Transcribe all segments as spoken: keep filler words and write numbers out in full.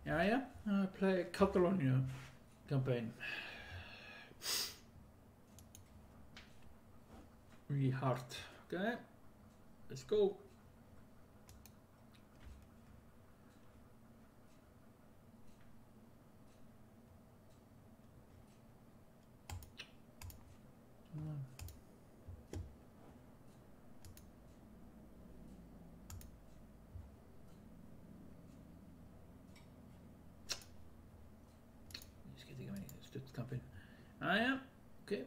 Jæja, uh, play Catalonia campaign. Really hard. Okay, let's go. Just getting my stutt campaign. Jæja, okay.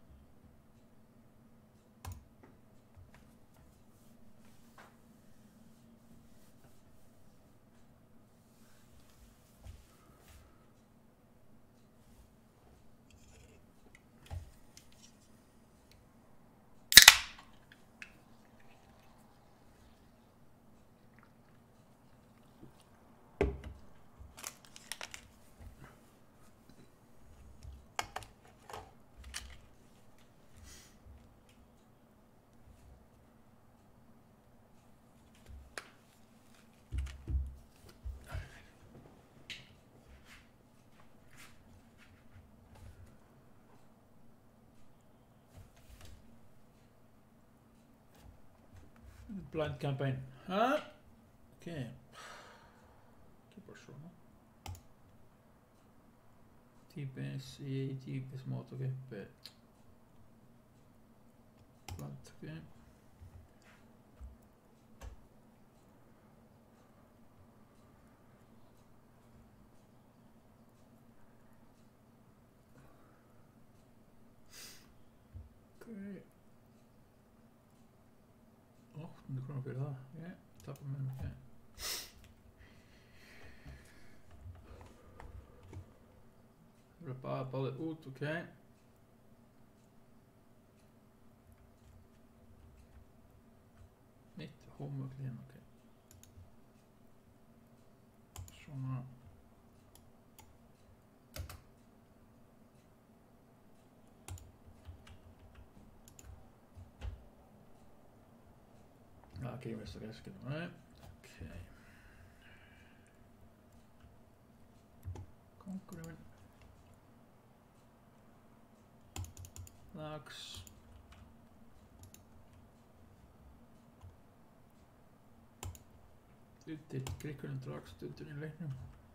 Blind campaign. Huh? Okay. Keep us strong. T-base, E, T-base mod, okay. But blind, okay. Okay. åttahundra krónur fyrir það. Okay. Tappa mér, okay. Það er bara báðið út, okay. Nýtt homework hérna, okay. Svona. Ah, okay, missed the guess, right? Okay. Concurrent. Lax. Stutir, krikkurinn drak stutur í leiknum.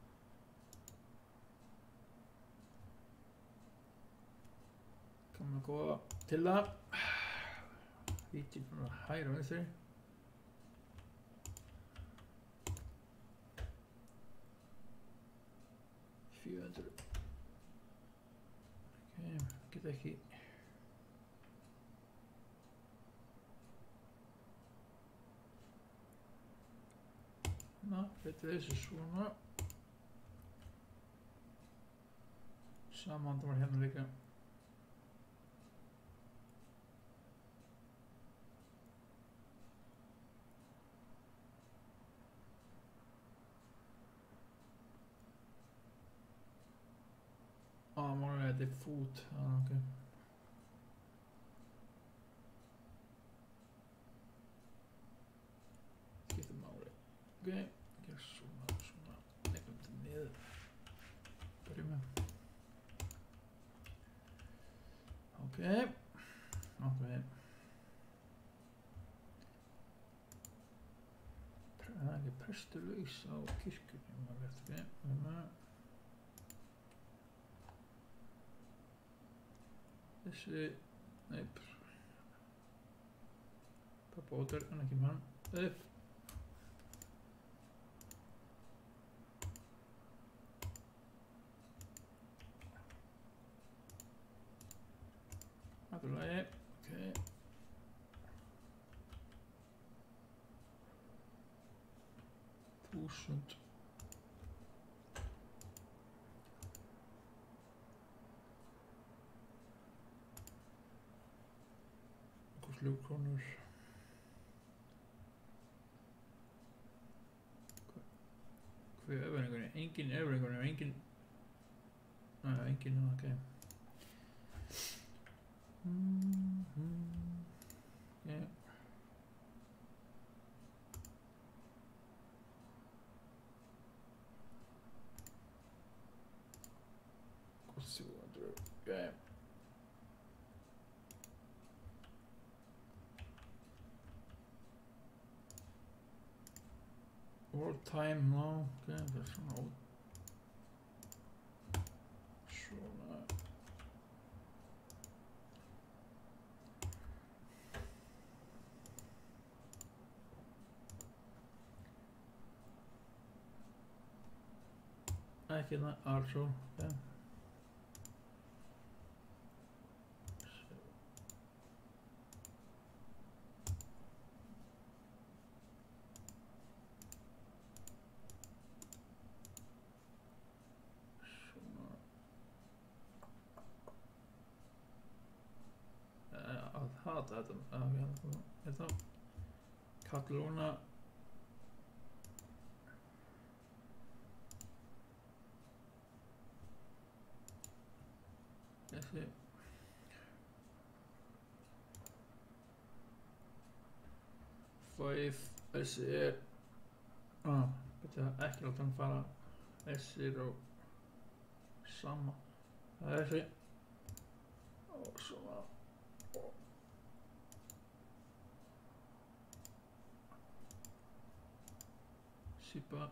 Kann að góða til það. Vítið frá hægri og vinstri. fjögur hundruð. Ok, get ekki. Ná, betur þessu svona. Saman það var hérna líka. Ah, många är det fot. Ah, okej. Skifta mål. Okej. Jag zoomar zoomar. Lägg upp det ner. Börja med. Okej. Okej. Það er presturlaus á kirkjunni. Maður veit ekki. Þannig þessi, nei, bara bóður, en ekki mann, upp. Það er lagi, ok. Þúsund. Þrjú krónur. Hver er öfringunni? Engin öfringunni, engin... Næ, engin, ok. Mm -hmm. Yeah. for time now. Ok, það er svona út. Svona. Ekki það, also. Ok. Að hata þetta að við þetta Katalóna þessi five þessi er ah, betur ekki láta hann fara þessi er á sama það er þessi og svona Sipa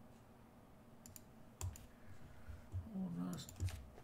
og næst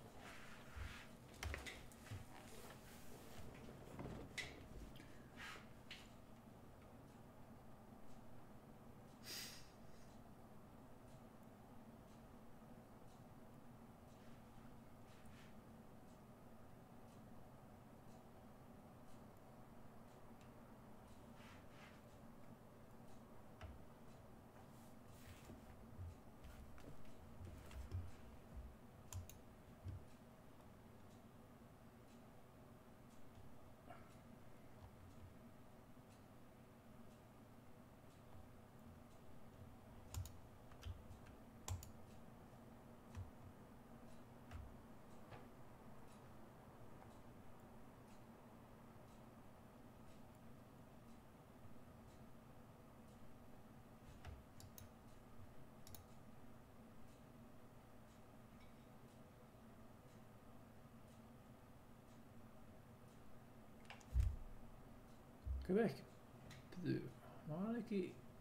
Quebec. Var ekki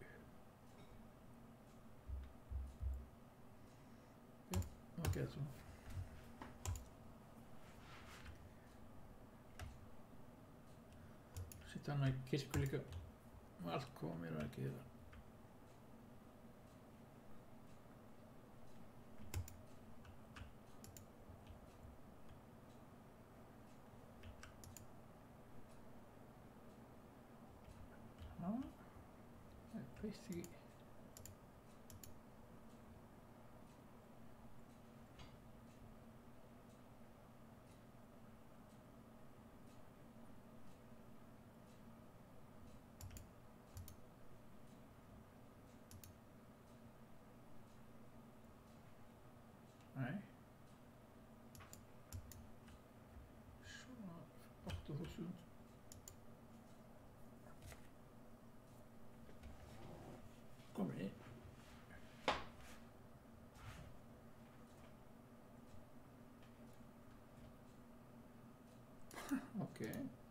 Já, ok, svona Sitt hann í kirkju líka allt komið mér ekki það veist ekki Nei Svona átta þúsund Komið í Ok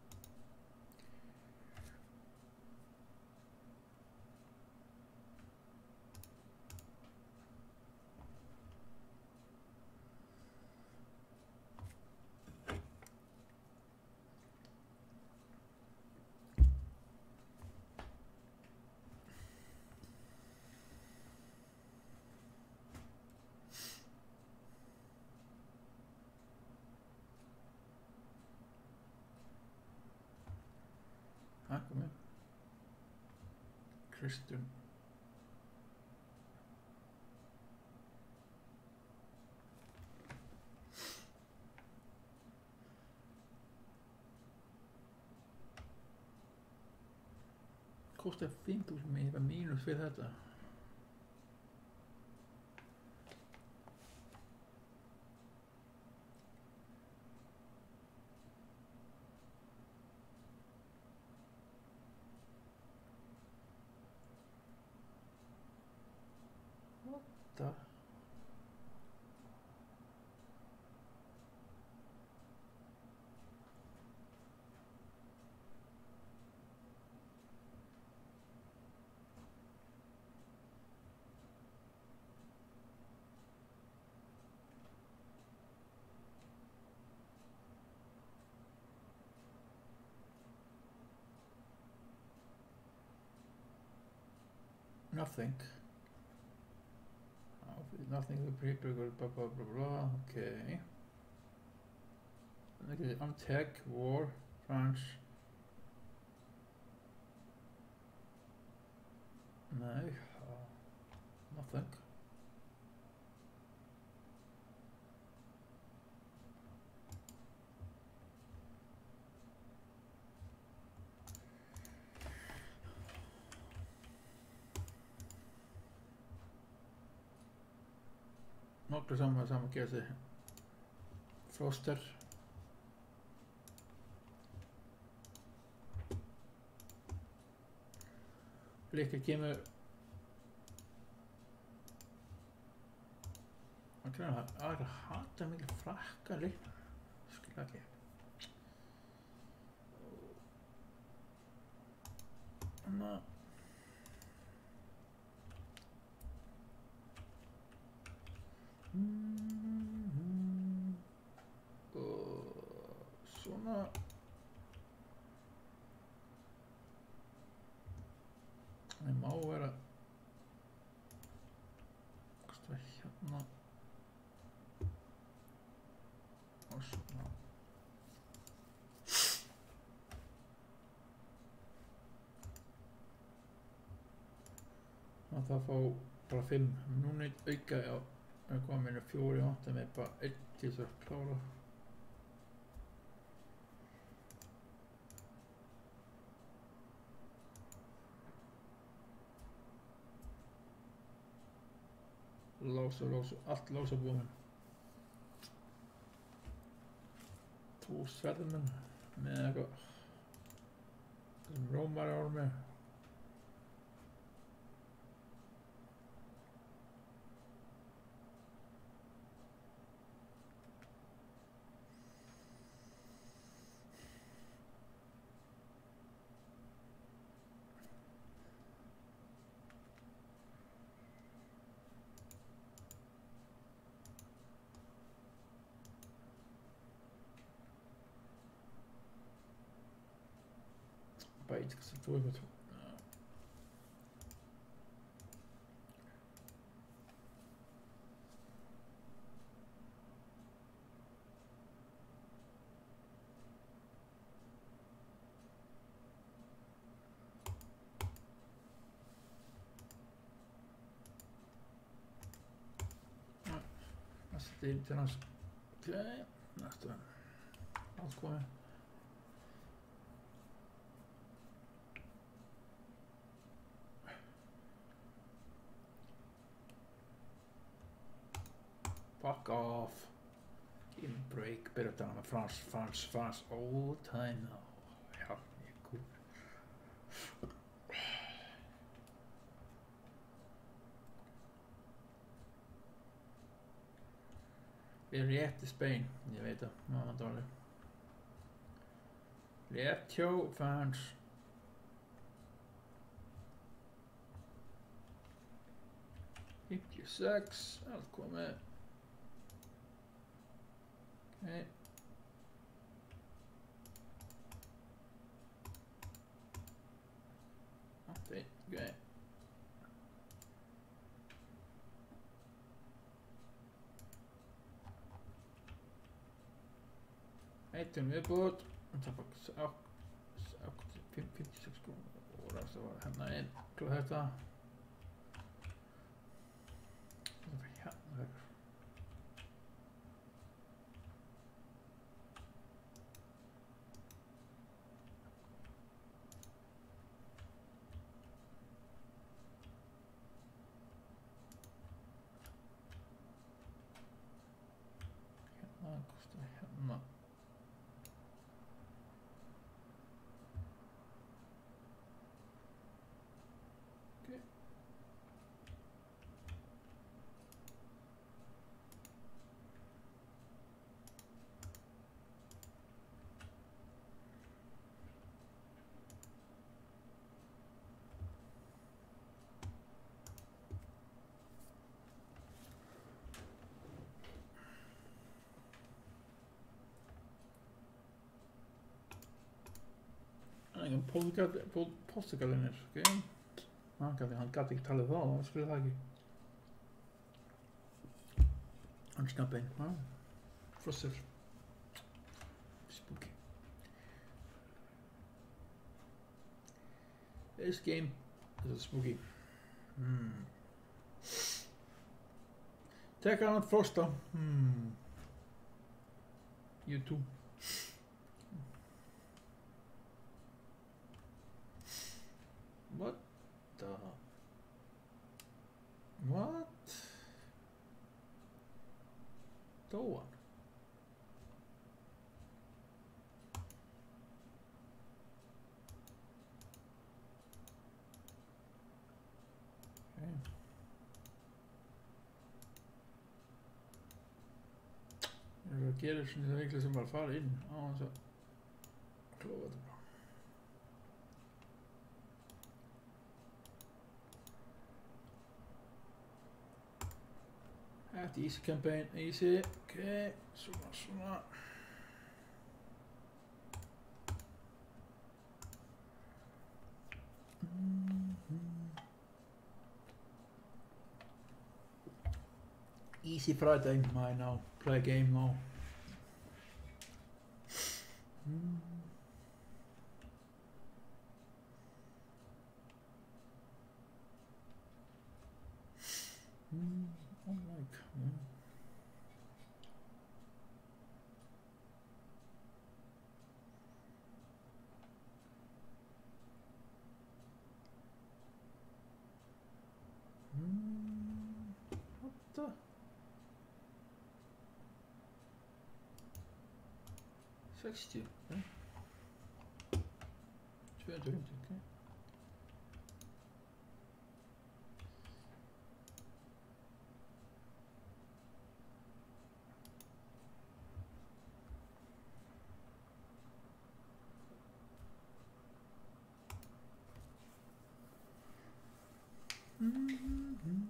Það komið Kristján Kostar fimm þúsund með eitthvað mínus fyrir þetta What the nothing. Nothing to prepare, blah blah blah blah. Okay. Okay, on tech, war, France. No, uh, nothing. Nokkru sama, sama gesi. Froster. Blikka kemur. Það er að aðra hata mikið frakka leikna. Skilja ekki. Þannig að Mm-hmm. Og svona það má vera hvað er hérna og svona og það fá bara fimm núna auka á það kom minni fjóri átta með bara einn til þess að klára lása, lása, allt lása búin tvo sverðmenn með eitthvað sem rómar ára með Байт гэсэн зүгээр бод. Nästa tid till nästa. Okej, nästa. Allt kommer. Fuck off. In break, better than a France, France, France all the time now. Ja, ég er cool. Við erum rétt í Spain, ég veit það, maður dårlig. Rétt hjá France. fimmtíusex, allt komið. Okay. Okay, okay. Eitt viðbútt. Það var fimmtíusex krónur og það var hérna einn og þetta. Það var hérna þegar. Hérna kostar hérna. Portugal, Portugal in it, okay? Hann gæti, hann gæti ekki talið þá, hann skulle það ekki. Hann snabbein, ha? Frosser. Spooky. This game is spooky. Hmm. Take out Frosta. Hmm. You too. What the? What? Dóan. Okay. Ég er að gera svona það veiklega sem bara fara inn á þess að klófa þetta bara. Þetta er easy campaign, easy, ok, svona, svona. Mm-hmm. Easy Friday, I know, play a game now. Mm. Mm. Oh my God. Mm. What the? sextio, okay. tvöhundruð, okay. Mm-hmm.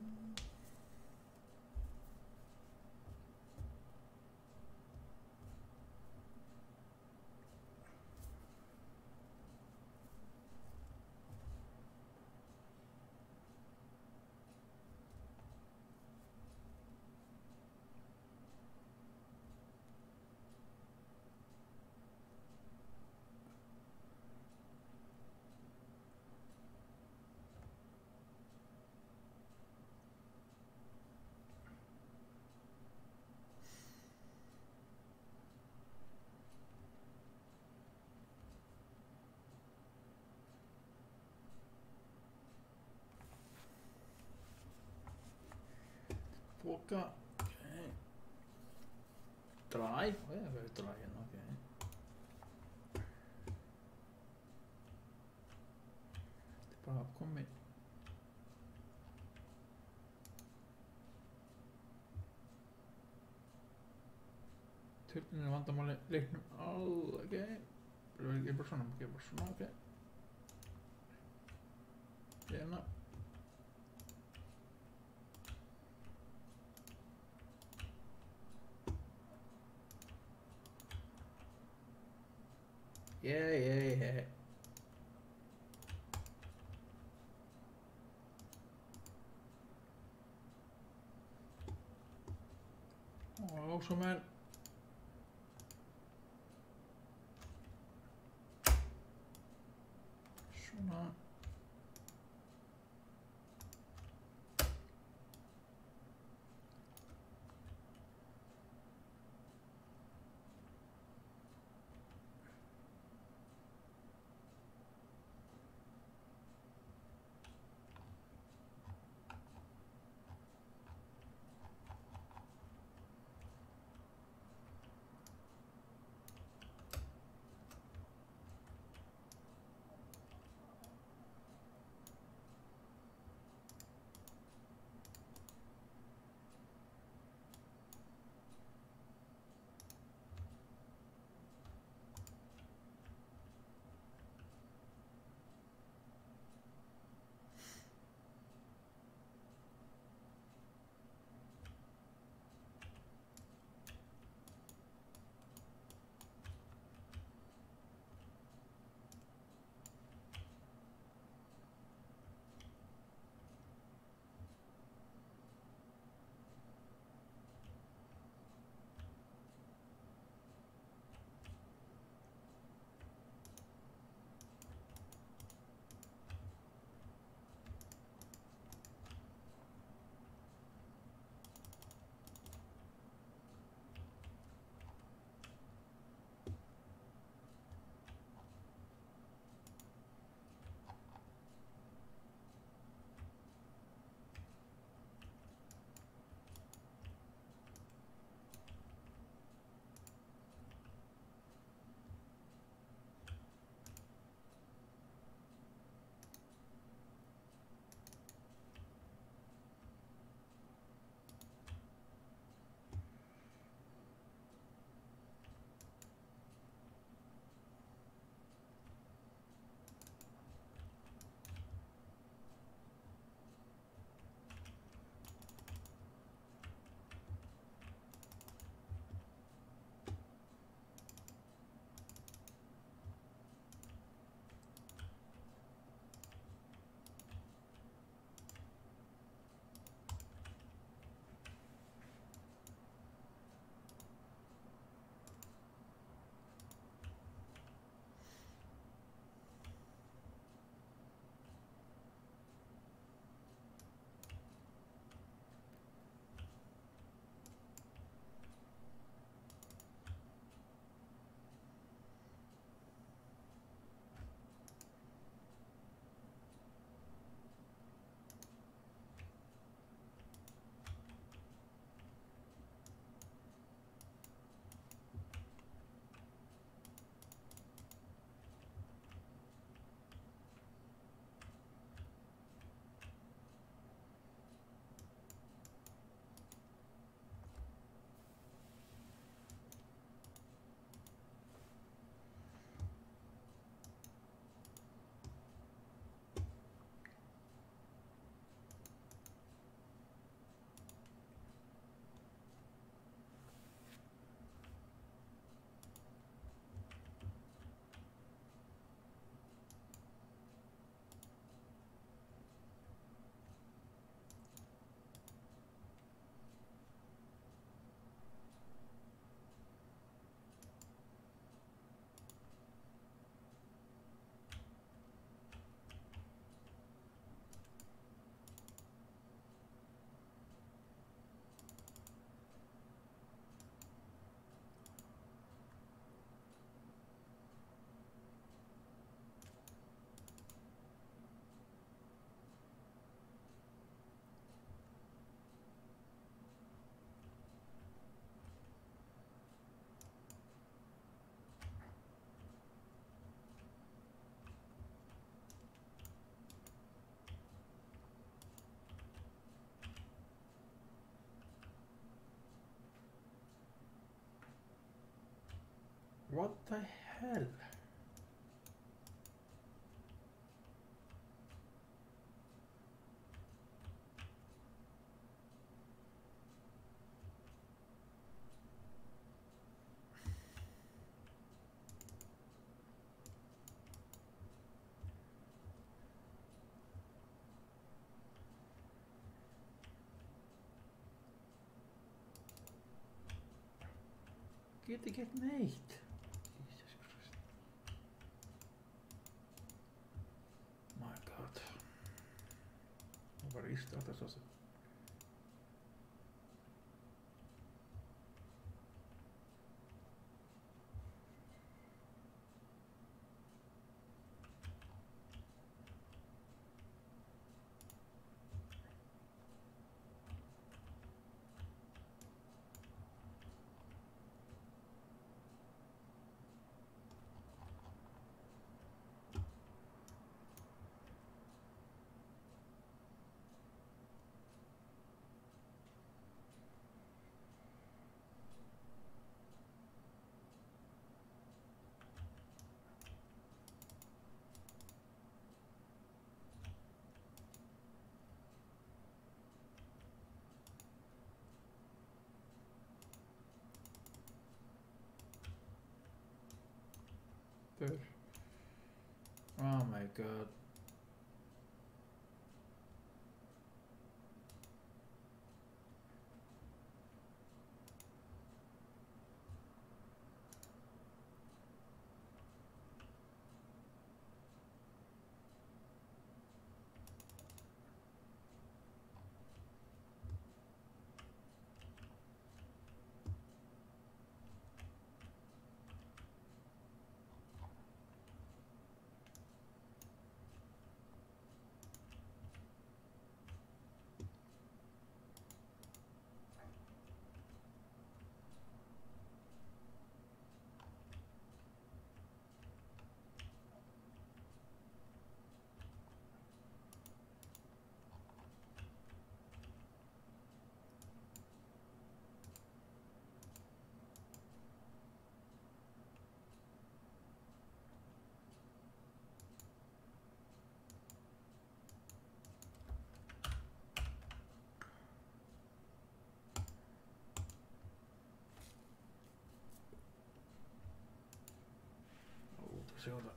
Foka, okay. Dry, oh yeah, very dry, okay. Þetta er bara að koma í turninu vandamáli leiknum, all, okay. Það er ekki bara svona, ekki bara svona, okay. Hérna. Yeah, yeah, yeah. Og svo menn svona What the hell? Get ekki eitt neitt. Jesus Christ. My God. Það var íst alltaf svo. There. Oh my God. Sjá það.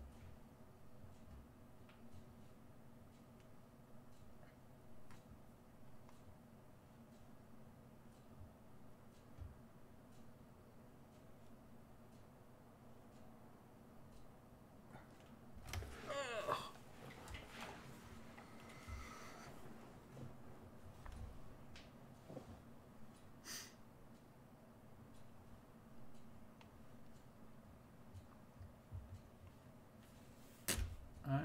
Aðja.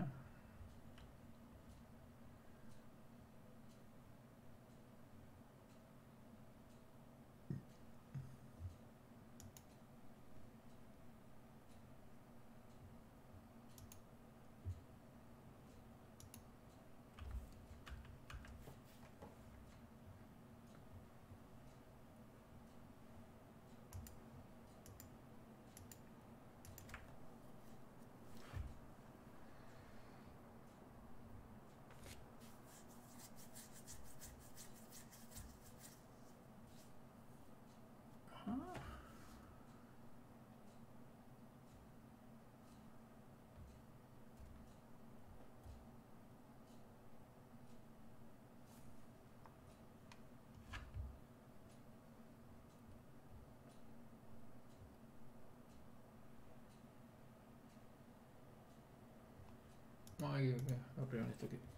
Ai, ok, apriamo esto aquí.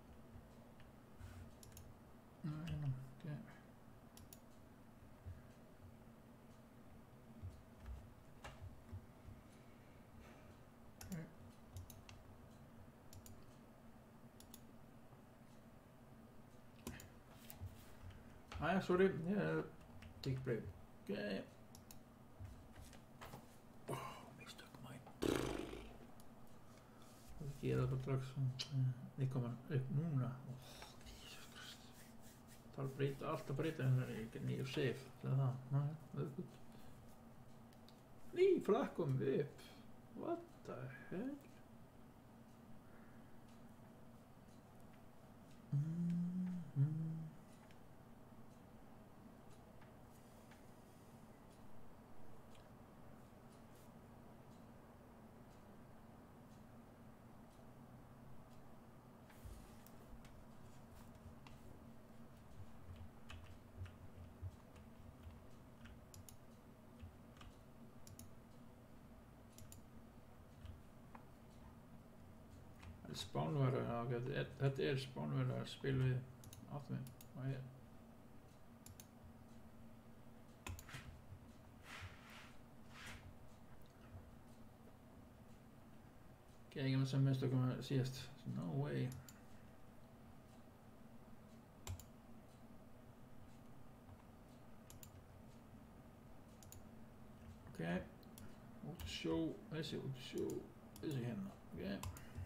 Ay, no, ¿qué? Ah, sorry, yeah, take break. Okay. Oh, mistök mine. Það gera þetta strax. Þið koma upp núna. Oh, Jesus Christ. Það er að breyta, allt að breyta en það er ekki nýju save. Það er það. Næ, það er gutt. Ný, flakkum við upp. What the hell? Mm -hmm. Spánverðar, þetta er Spánverðar spil við áttum við og ég Gengum sem minnst okkur síðast, no way. Ok, út að sjó, þessi út að sjó, þessi hérna, ok.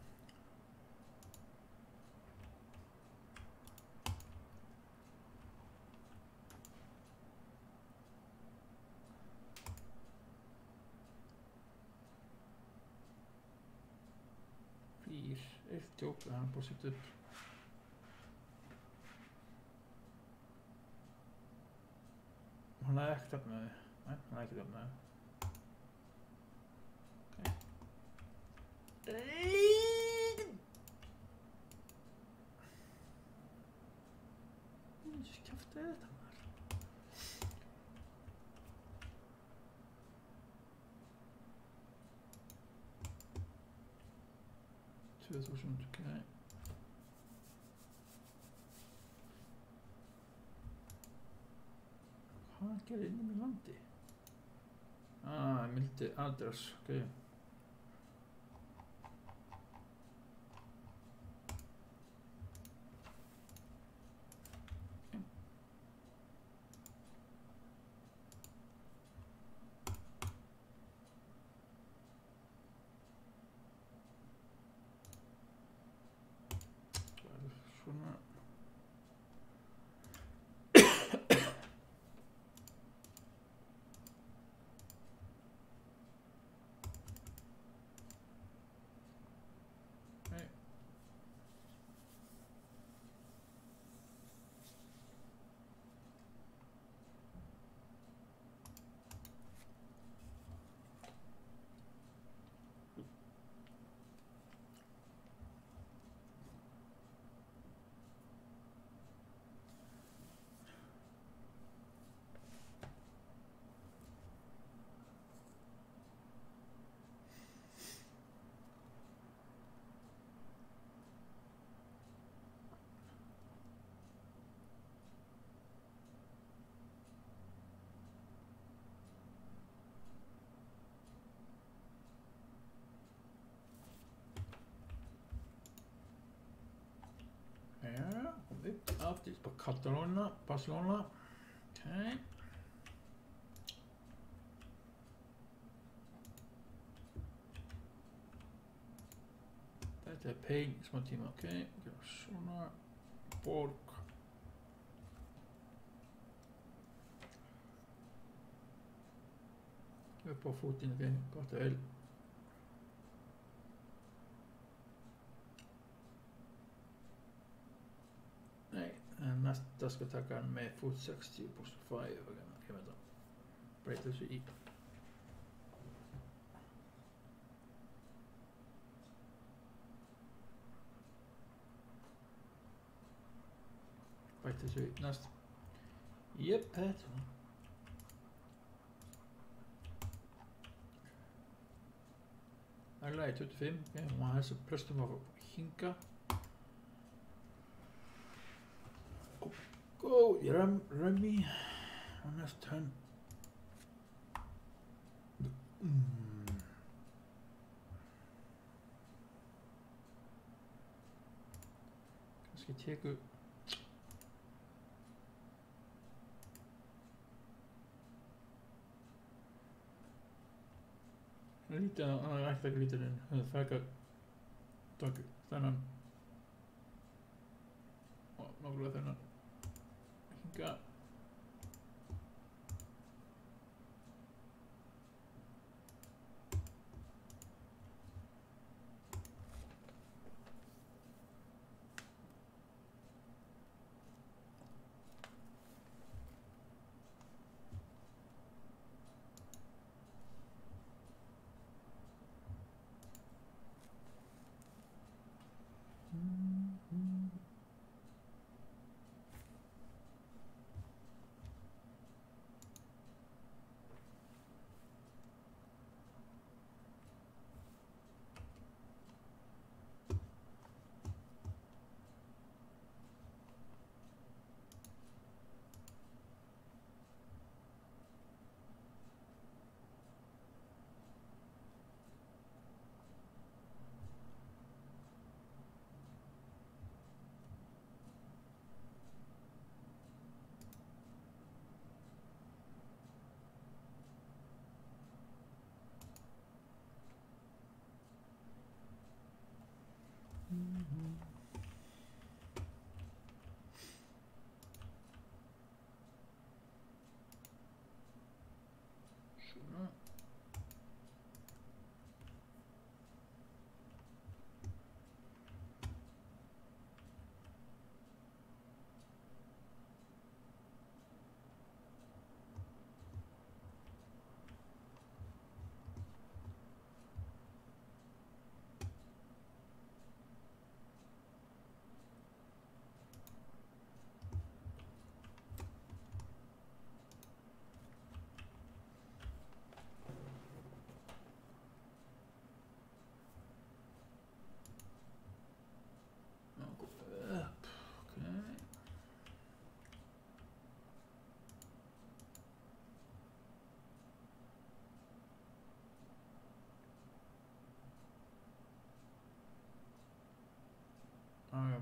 Fýr, eitt tjók, hann er búið að setja upp. Hann er ekkert upp með þið, nei, hann er ekkert upp með þið. Ég kjaftaði þetta maður. tvö þúsund, ok. Hvað gerir inn í landi? Ah, mildi adress, ok. Svona. Nei. Ja, kom upp aftur på Catalona, Barcelona. Ok. Þetta er pain smá tíma, ok. Svona, borg. Upp á fútinn, ok, gott og vel. En nästa ska taka en med foot sextio på five. Okej, vänta. Breyta þessu í. Breyta þessu í næst. Jep, þetta. Það er lagi tuttugu og fimm. Ok, og þessu plöstum að hinga. Go, rem, Remy, on this turn. Mm. Kannski teku lítið, hann er ekkert ekki lítið en það fækkar takk þennan og nákvæmlega þennan hinga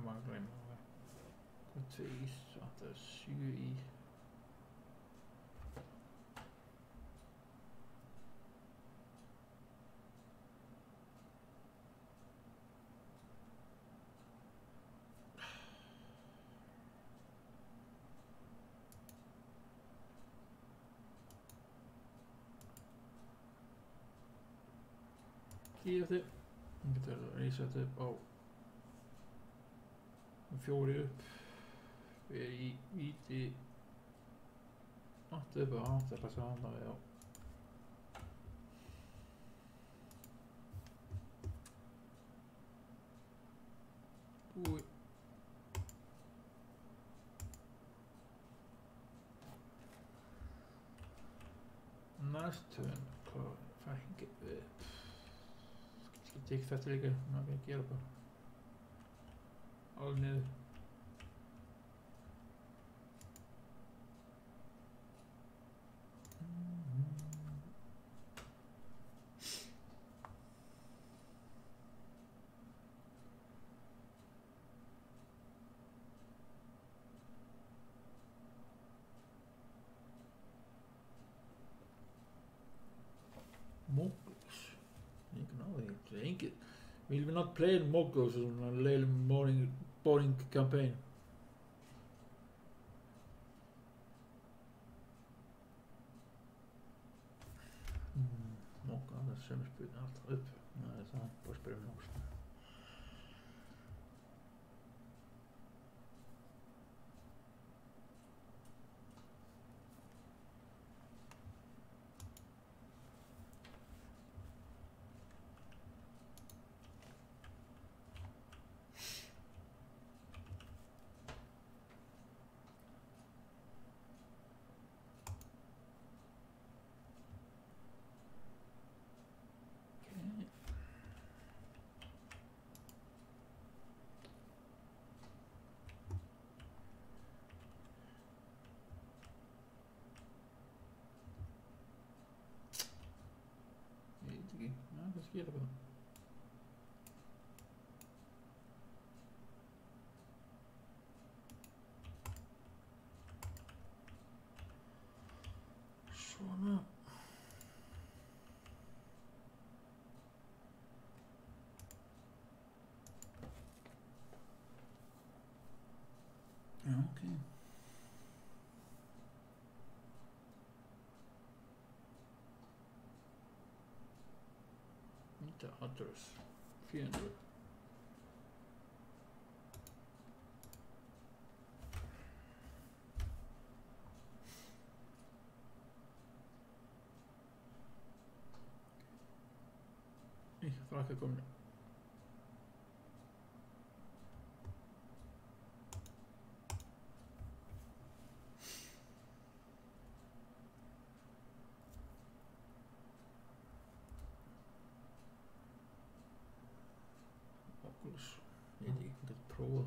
maður gleyma það. Hvað tveir, þetta er sjö í. Kíði, hún getur reset upp á fjóri upp, við erum í víti átta upp og átta er að handa við á búi. Næstum, hvað fækki upp. Ég tek þetta líka, maður ekki að gera bara alveg niður. Moguls, engin á því, engin. We will not play in Moguls, svona leiðum boring, boring campaign. Mm, Moguls, það er sömu spurning alltaf upp. Nei, það er bara spyrja um Moguls. Ja, das geht aber. Svona. Ja, okay. The others, four hundred. Ich frage kommen. Oculus, ég veit ekki, ég get prófað.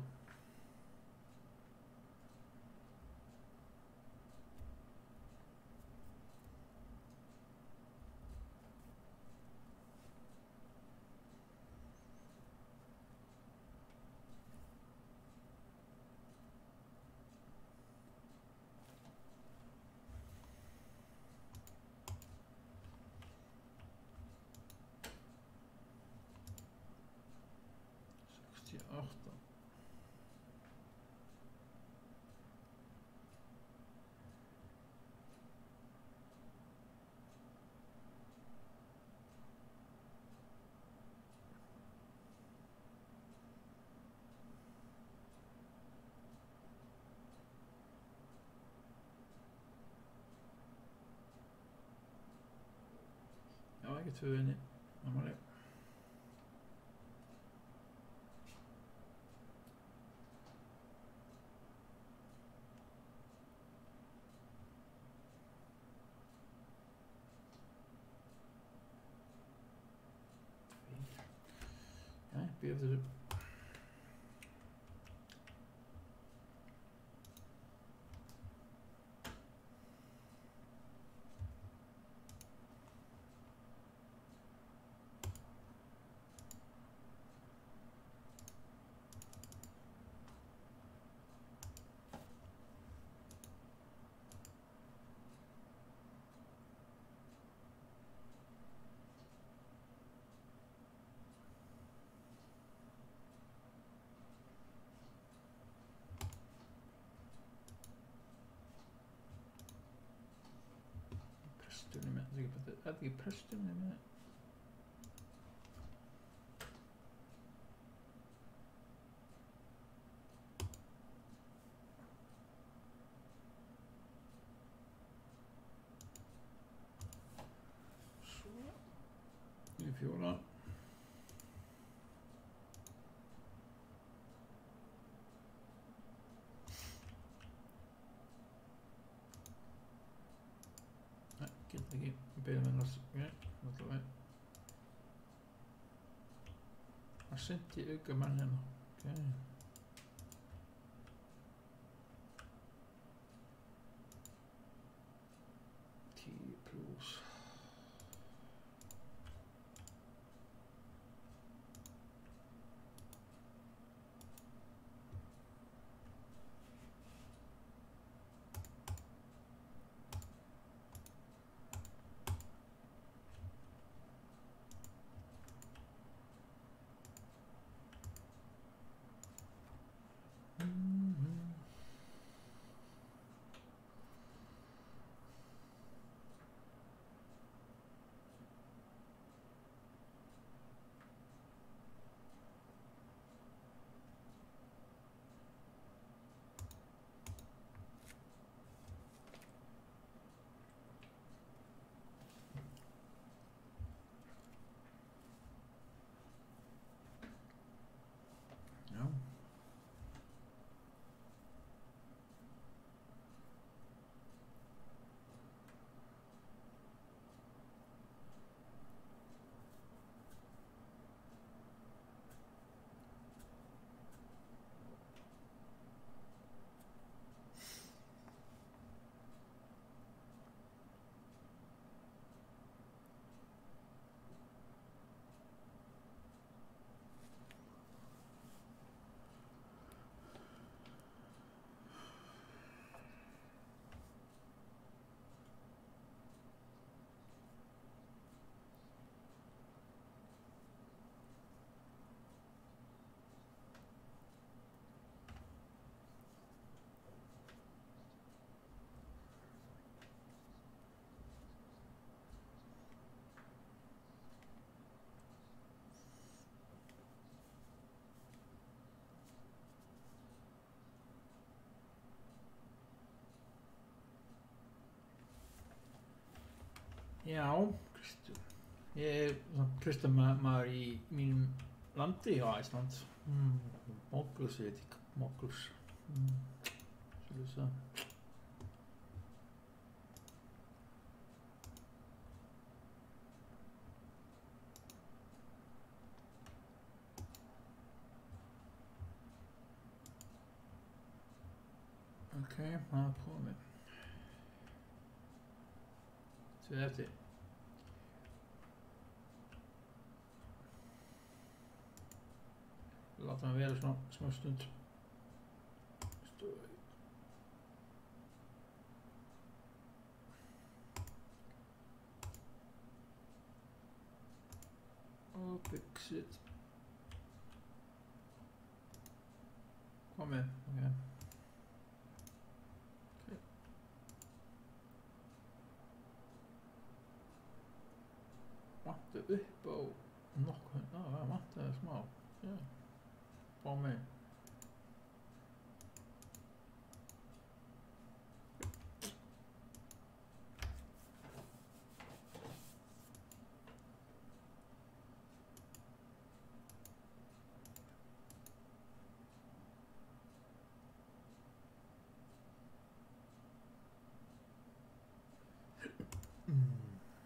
sextioåtta. Ja, jeg er två inni. Námanlega. Ja, býð eftir þessu. presturinn með, þetta er ekki presturinn með svo í fjóra get ekki beðið með næst ok, það sendi auka mann hérna ok tíu pluss já Já, Kristján. Ég er kristjamaður í mínum landi á Ísland. Mm, Móklus, ég veit ekki, Móklus. Mm, svolítið það. Ok, það er komið. Tvið eftir. Láta hann vera svona smá stund. Stóð. Og exit. Komið, ok. Vantu upp á nokkuð, já, það vantaði smá, já, fá mig. Mm.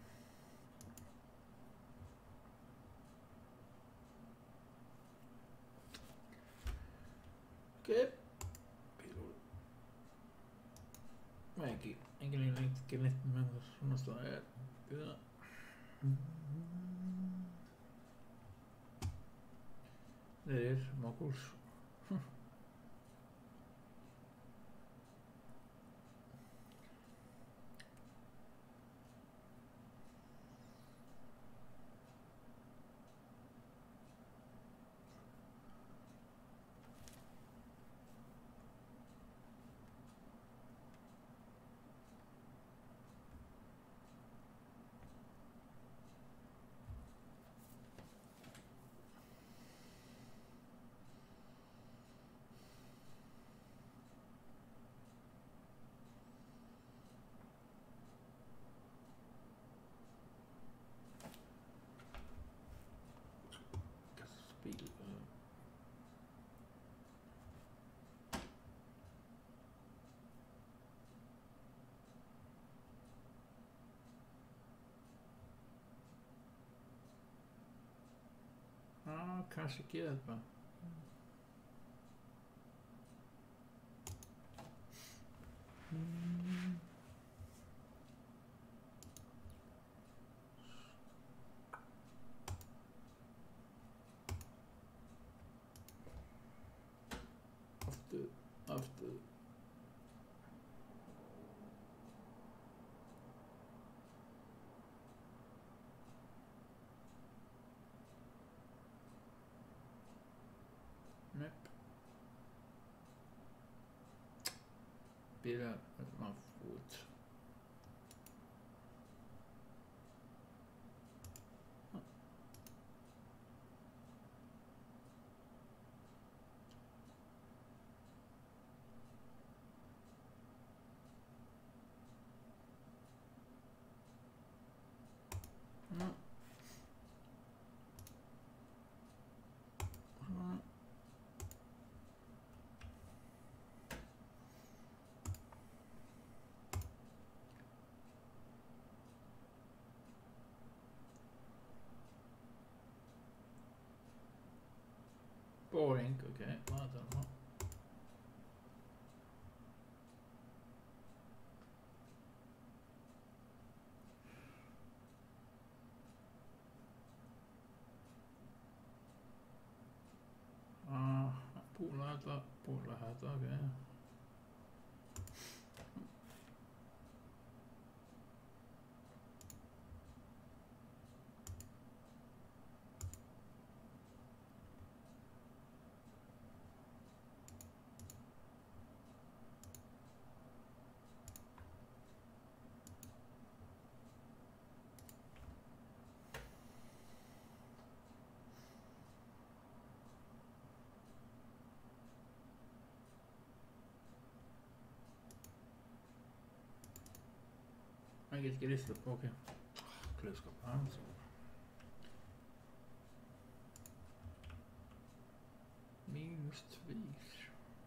Ok, bílur. Nei, ekki, engin líka lengt, ekki neitt með það, svona stað er, byrja. Þeir er Mókuls. kanske gera det bara. Mm. After, after. Map. Bira Mahfoud. Mm. Mm. Boring, okej. Okay. Vad heter den? Ah, puulähetä, puulähetä, okei. Okay. I get get this okej. Okay. Klöskap alltså. Minus tvis.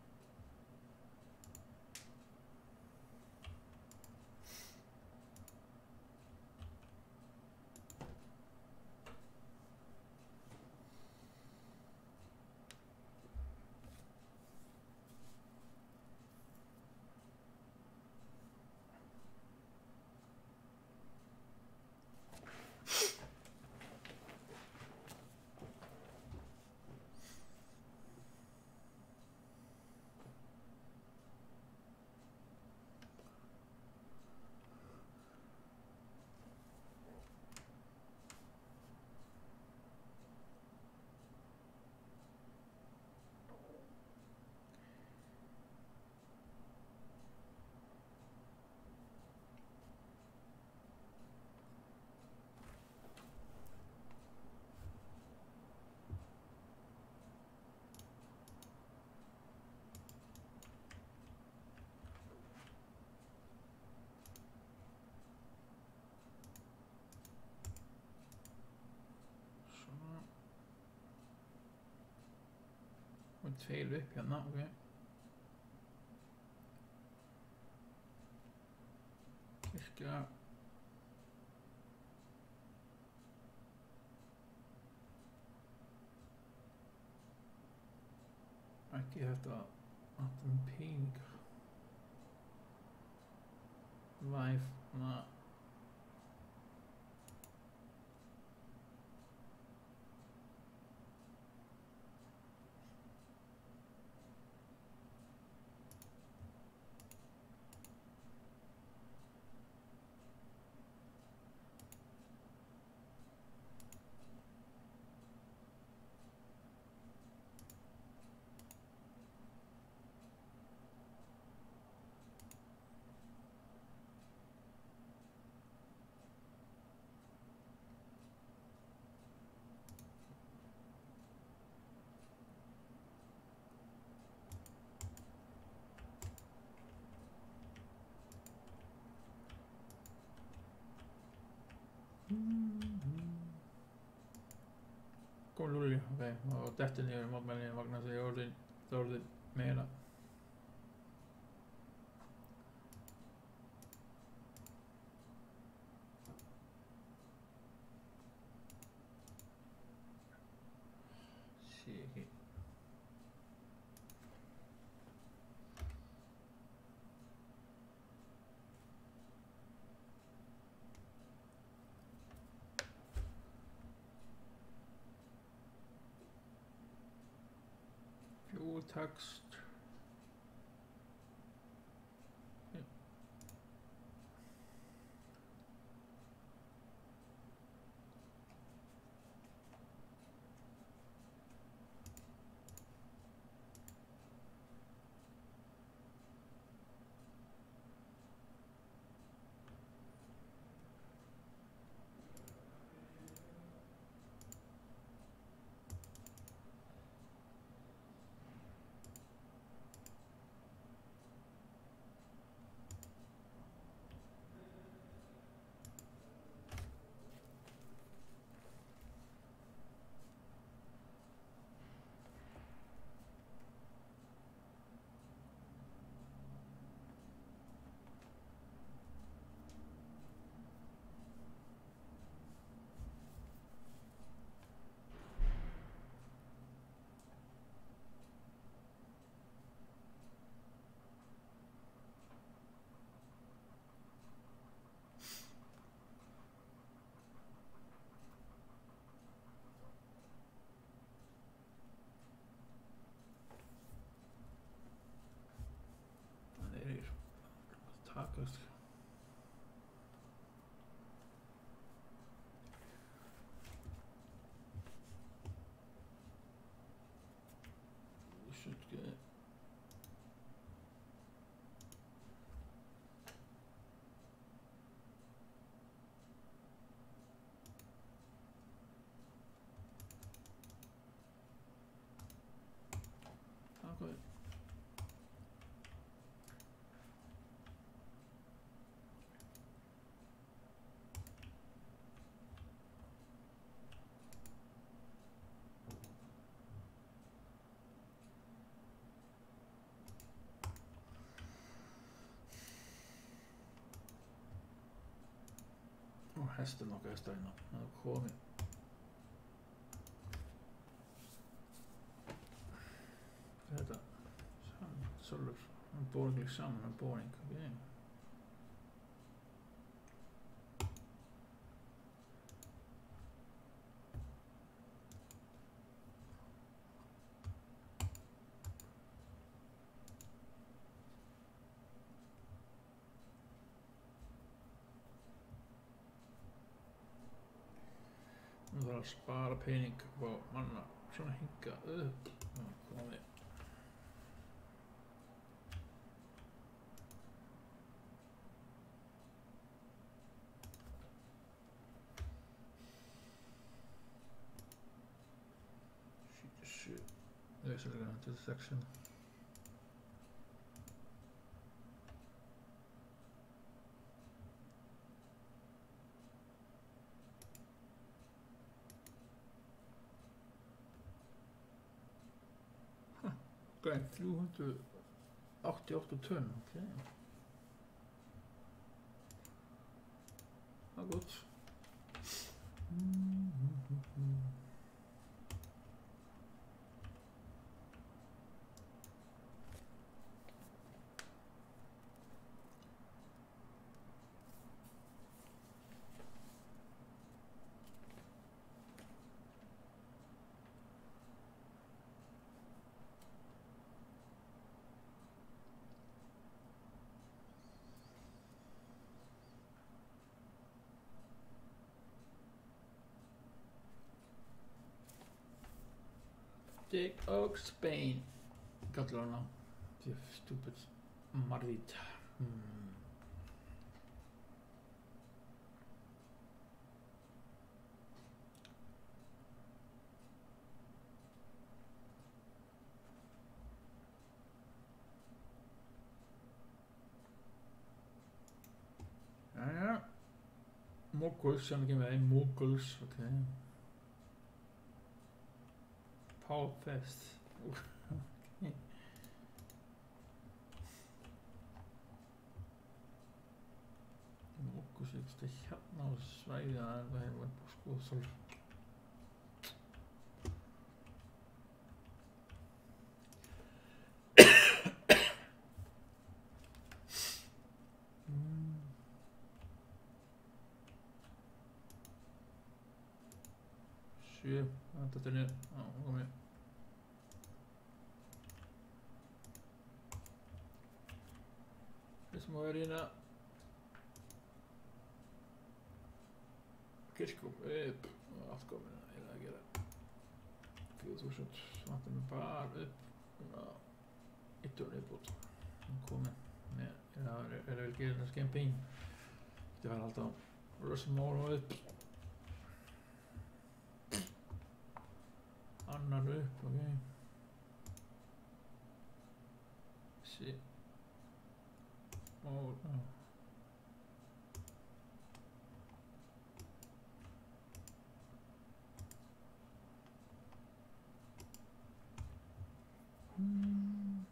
Och fel upp igen, okej. Okay. Kiska. Äkki hätä Atom Pink. Life, ma. Kun lulli, okei. Okay. Tähti niiden mobiilien vakna se joudin tortin meillä. no text. Takast. We should get okay. Og hestur nokkað stæna. Það er komið. Þetta sölur. En boring saman en boring. Okay. Nú þarf að spara pening og fá manna svona hingað upp. Komið. There's a little intersection. Huh. Great, þrjú hundruð áttatíu og átta tonn, okay. Það er gott. Dick Oak Spain kallar hana. You stupid marrít. Hmm. Jæja. Moguls, hann ekki með einn Moguls, ok. Powerfest. Okay. Moguls ekki hérna á svæði að það hefur bara skoð svolítið. Sjö, þetta er niður, já, kom ég. sem að vera hérna kirkjum upp og allt komin að eða að gera fjögur þúsund vantar mig bara upp svona yttur viðbót komin með, já, er, er vel gerir það skemping þetta var alltaf rössmál og upp annar upp, ok sí og, já hmm.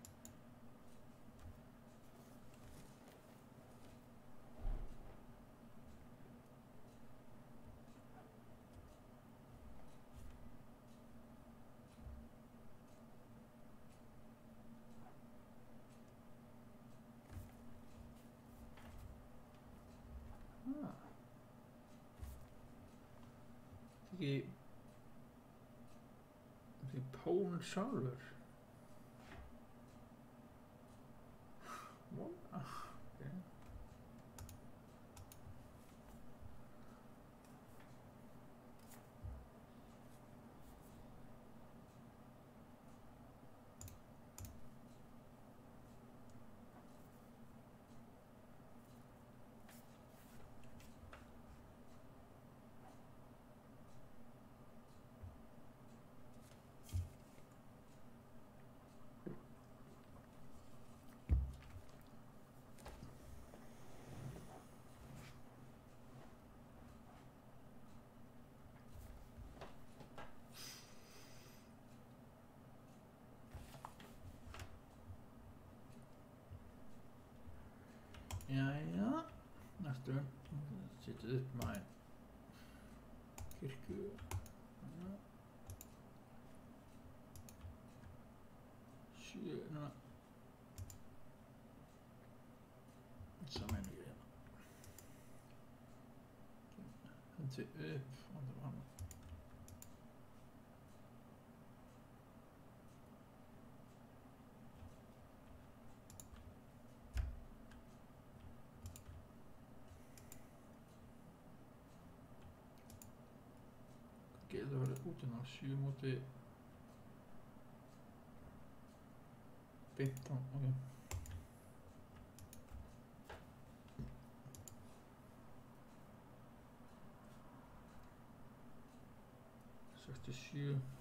Ah. Ekki ekki Pón sjálfur What? Ah, okay. Jæja, næstu setja upp mæn kirkju sjö, núna saman ekki hérna hendi upp andra hann getur það verið út hérna sjö móti fimmtán, ok sextíu og sjö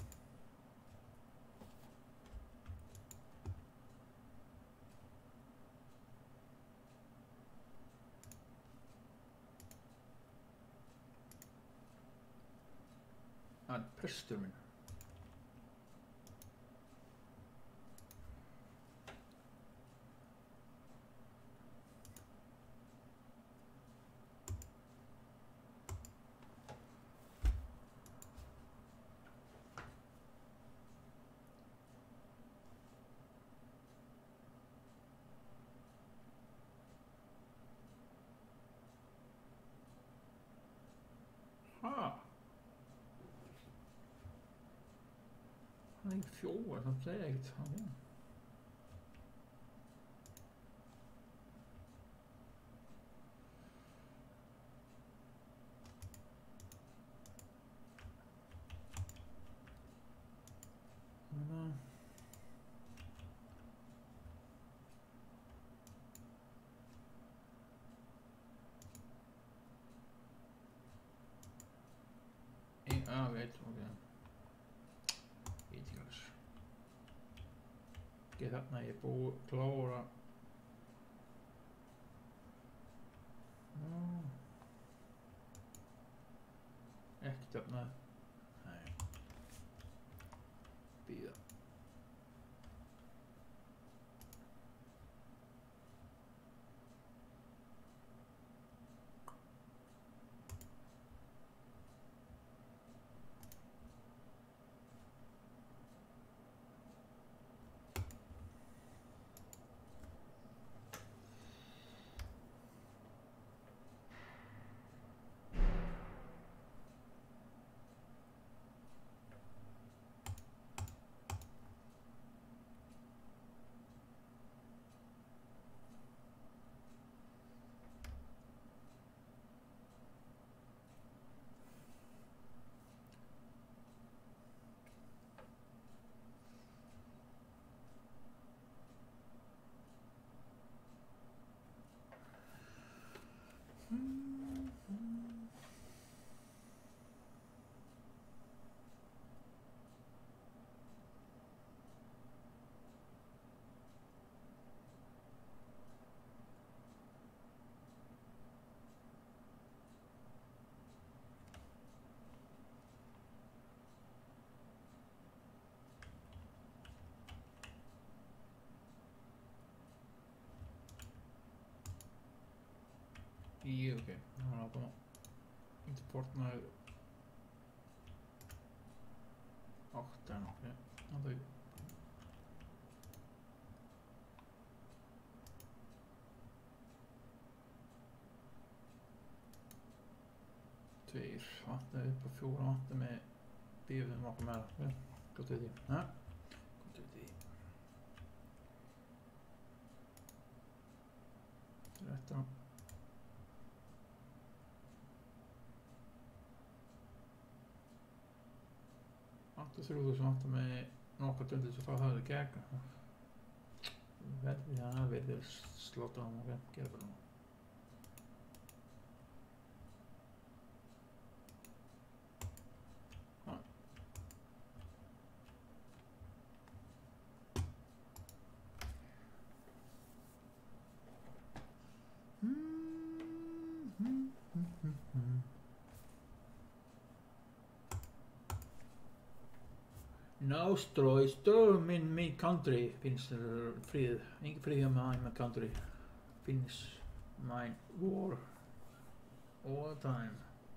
að prestur minn ha hann er ekki fjóar, það segja ekkert hann er núna ein, að veit, ok ekki þarna ég er búið klára no. ekki þarna nei bíða tíu, ok. Nú er það inte Fortnite átta, ok. Það er tveir, vatnið upp á fjóra vatnið með bífum okkur meira, ok, gott við því, ja, gott við því. Þrettán. átta þrjú þúsund vatnið með nokkuð dundið svo það hafði gegn. Verði, já, verði slóta á, ok, gera bara nú. No straw is storm in my country. Finns fred. Ingen fred i my country. Finns my war all the time.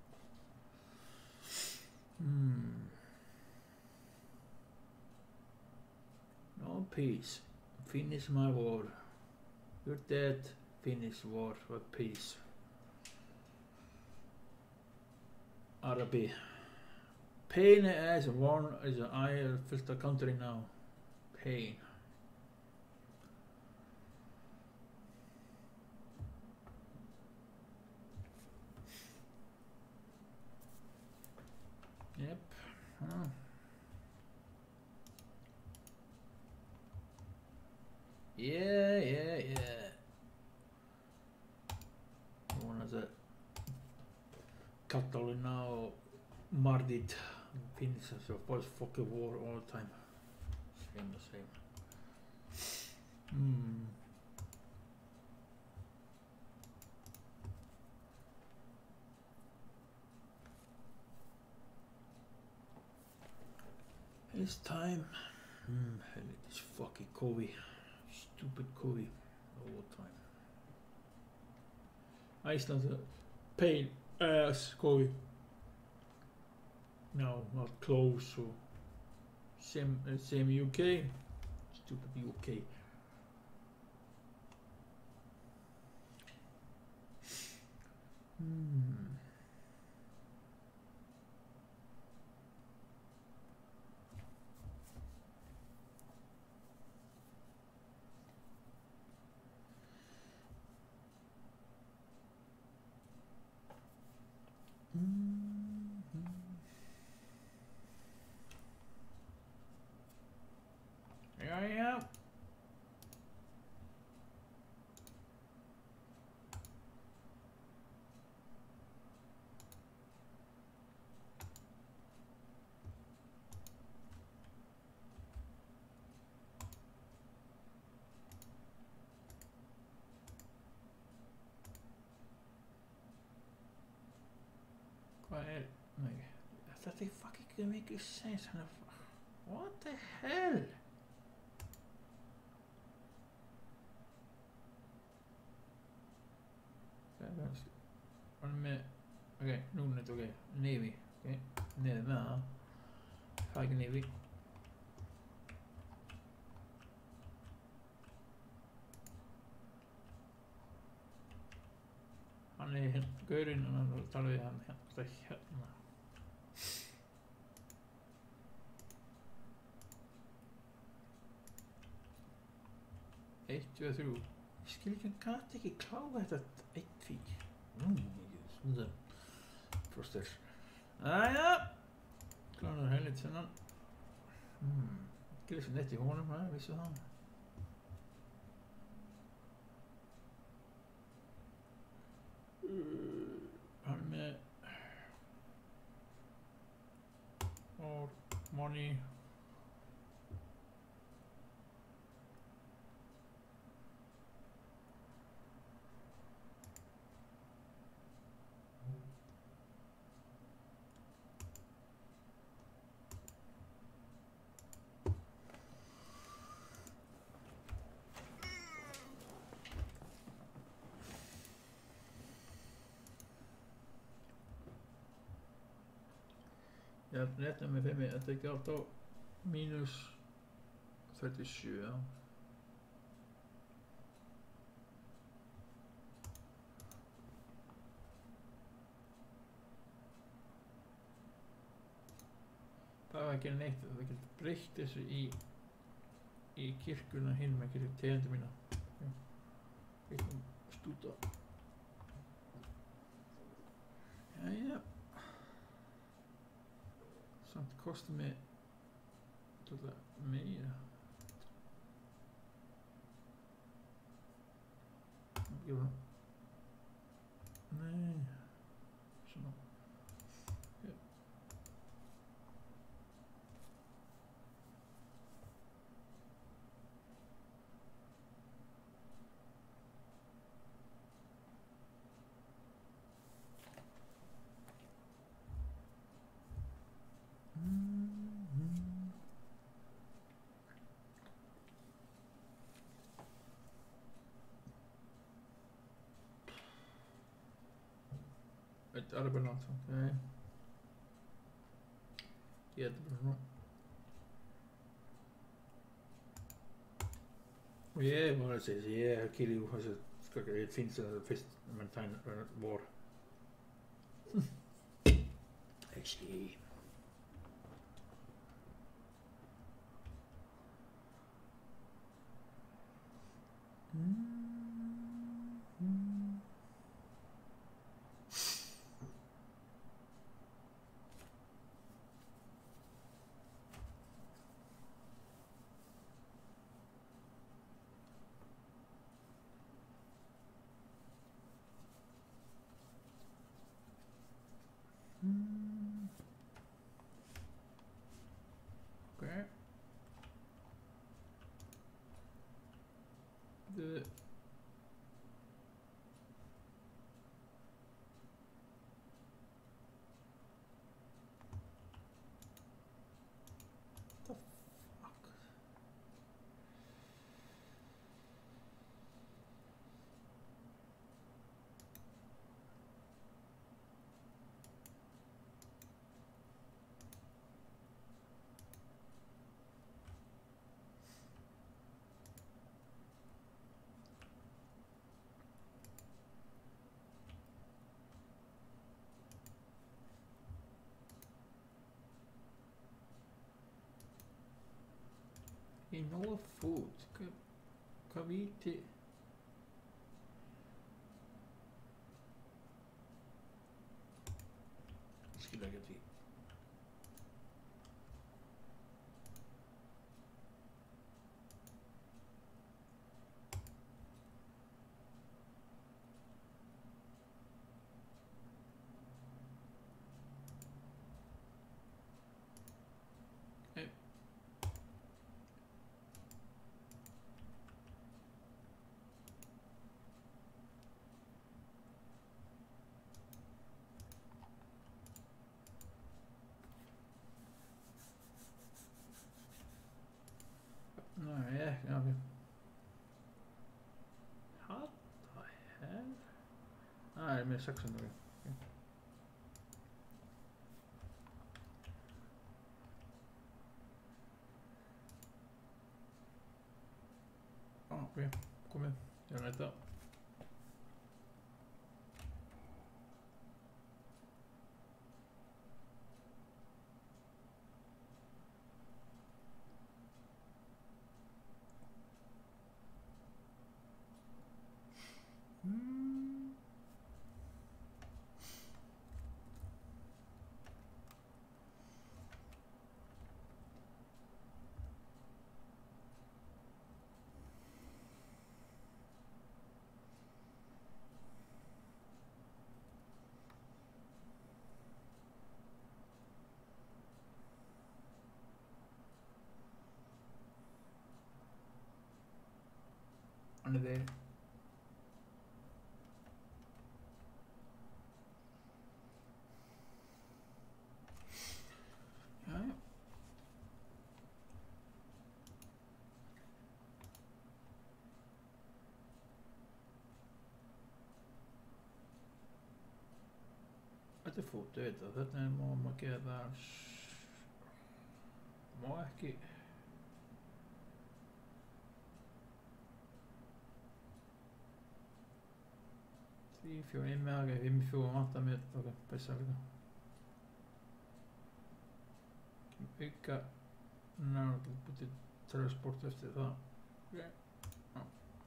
Hmm. No peace. Finish my war. You're dead. Finish war for peace. Arabi. Pain as one is an eye filled a country now. Pain. Yep. Huh. Yeah, yeah, yeah. One is a Catalina or Mardit. Finns so boys fucking war all the time. Same the same. Hmm. It's time. Hmm. This fucking COVID. Stupid COVID all the time. Iceland's a pain ass COVID. No, not close. So same, uh, same U K. Stupid U K. Hmm. Mm-hmm. Yeah, yeah. What? Like, that they fucking can make any sense. What the hell? One minute. Okay, no net, okay. Navy. Okay. Nede med her. Farge Navy. Han er hen. Gaurinn og hann talar við hann hérna. Hérna. Eitt, tvö, þrjú. Ég skil ekki, hann gat ekki klára þetta eitt, því. Nú, ekki, svona frostir. Æja! Kláraður hellit sennan. Hmm. Gilið sem neitt í honum, hæ, vissu það? Hann með or money. ég rétt með fimm, þetta er ekki átt á mínus þrjátíu og sjö, já. Það var ekki neitt, það getur breytt þessu í í kirkjuna hinn með kirkju tegundu mína. Eitthvað stúta. Jæja. Samt kostar mig svolítið meira. Gjör það. Nei. Svona. Ja. Ett arbeland, okej. Okay. Jättebra. Och jag måste säga, jag killar ju alltså ska det finns en fest men fan var. Actually. Mm. Mm. Mm. Okay. The the fuck. In all food, kaviti. Ska lägga till. Nej, ja, okej. What the hell? Nej, det är mer sexhundra. Okay. Ah, okej. Okay. Kom igen. Jag vet det. Mm. Under there. Ja, ja. Þetta er foto, þetta er má maður gera má ekki þrjú fjögur einn með ok, fimm fjögur vantar með ok, besta líka auka náttúrulega bútið transport eftir það ok, já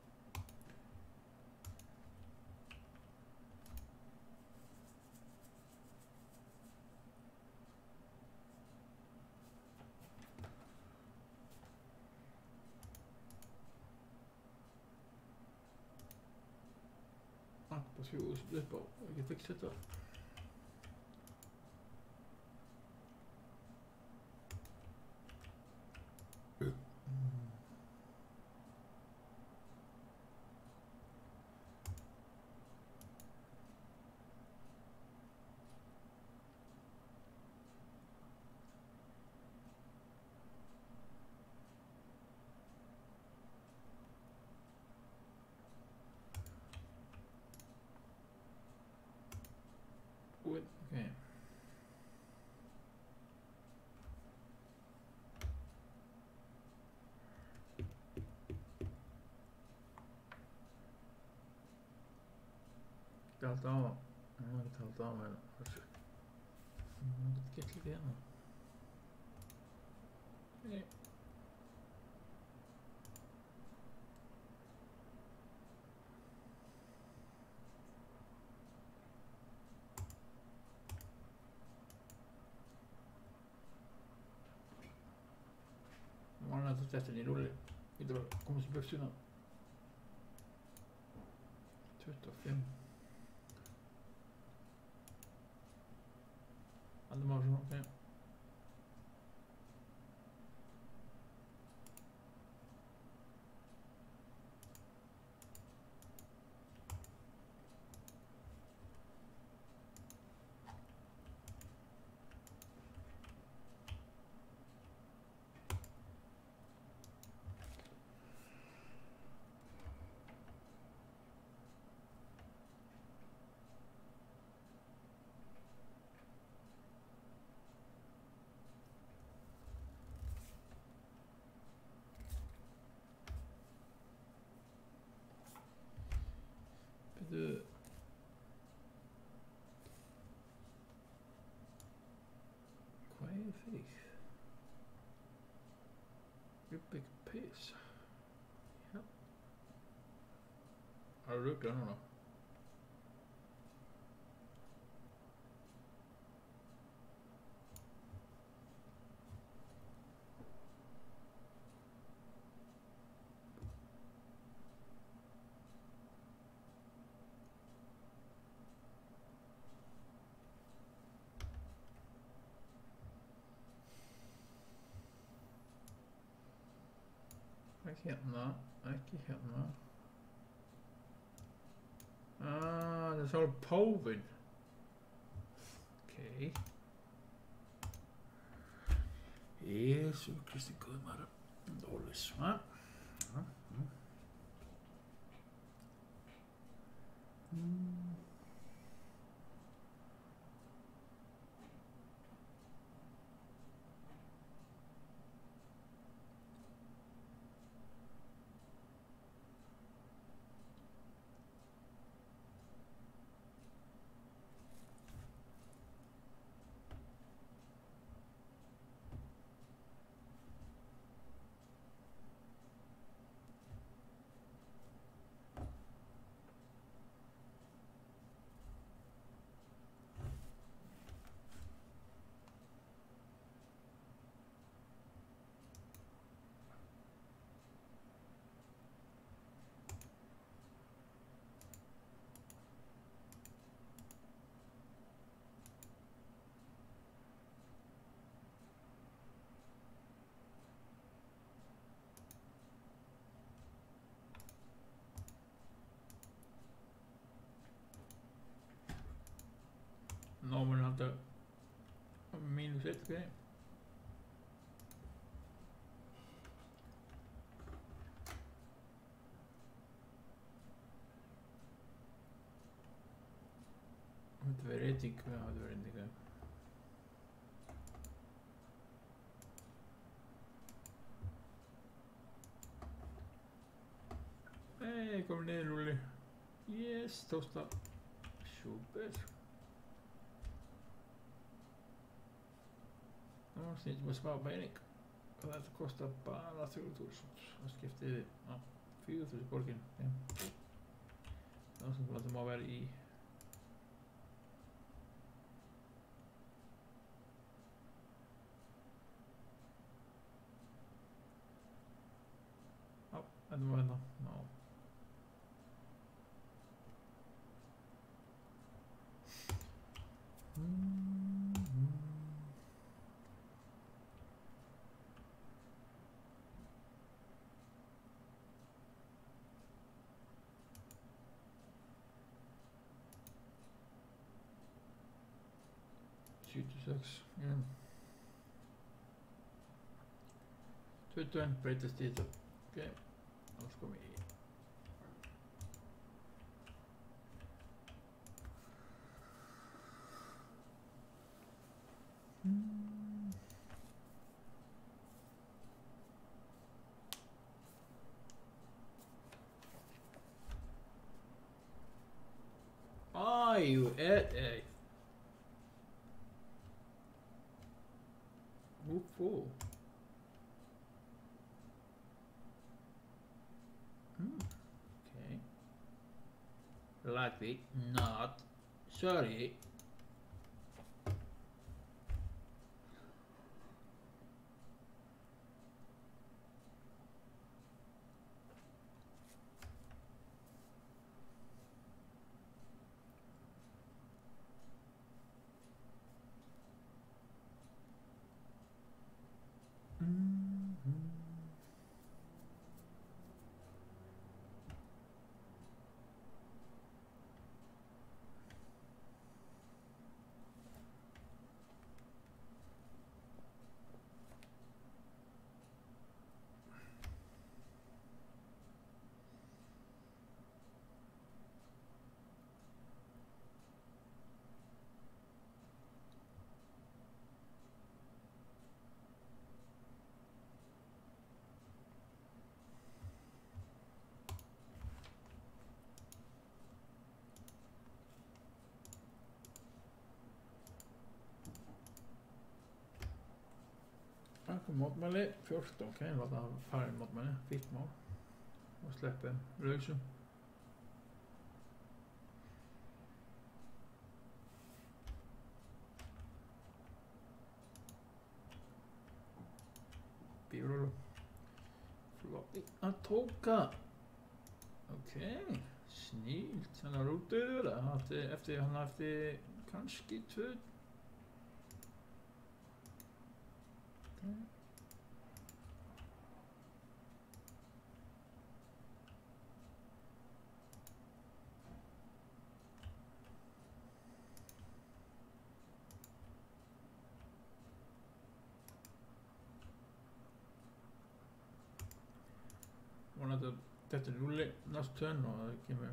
bara fjögur þúsund upp á og ekki fixt þetta búinn, ok Ég haldi á að ég má ekki halda á að þessu ég get gett líka hérna Nei Vanlega þetta er í rúli Ég get bara að komast í buxuna tuttugu og fimm Andum á svona, ok Byrju Hvað er þig? Rubik Piss Já Það er ruggla núna Ekki hérna, ekki hérna Ah, það er sjálf páfinn Ok Jesú Kristi Guðmaður Always, ha? Ja. Mm. Norman hade minus ett grej. Þetta verið etik, hvað hafði verið etik? komum niður núli. Yes, tókst það. Super. Nú snýttum við smá pening. Og þetta kostar bara þrjú þúsund. Það skiptið á fjögur þúsund borgin. Það sem þetta má vera í. Já, þetta má hérna. Já. sjötíu og sex, já. tuttugu og eitt breytist í þetta. Ok, þá sko við í. Æjú, er, er. Úfú. Hmm, okay. Likely not. Sorry. Mótmæli, fjórtán, ok, láta það fara í mótmæli, fínt mál og sleppum lausum. Bírólu, flotti að tóka, ok, snílt, hann er út yfir það, eftir hann eftir kannski tvö. Okay. Vonandi að þetta er núli næst tönn og það kemur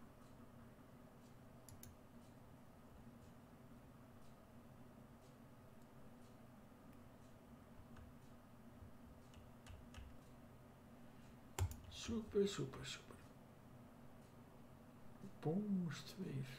super, super, super bónus tveir.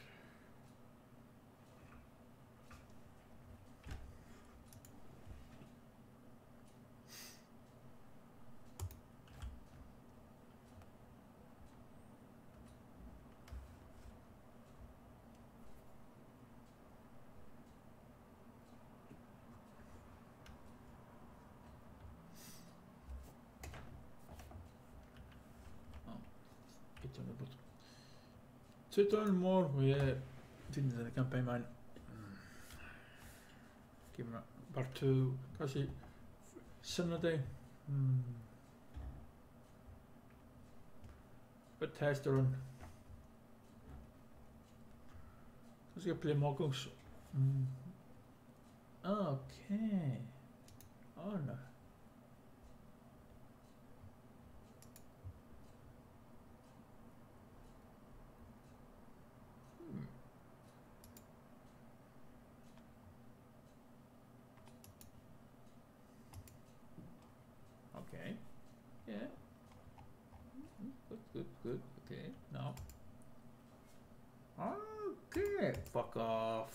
Tuttugu more og ég finnir þetta campaign mine. Give me part two, kannski Sunday. Mm. But tester run. Kannski að play Moguls. Mm. Okay. Oh no. Okay. Yeah. Good, good, good. Okay. Fuck off.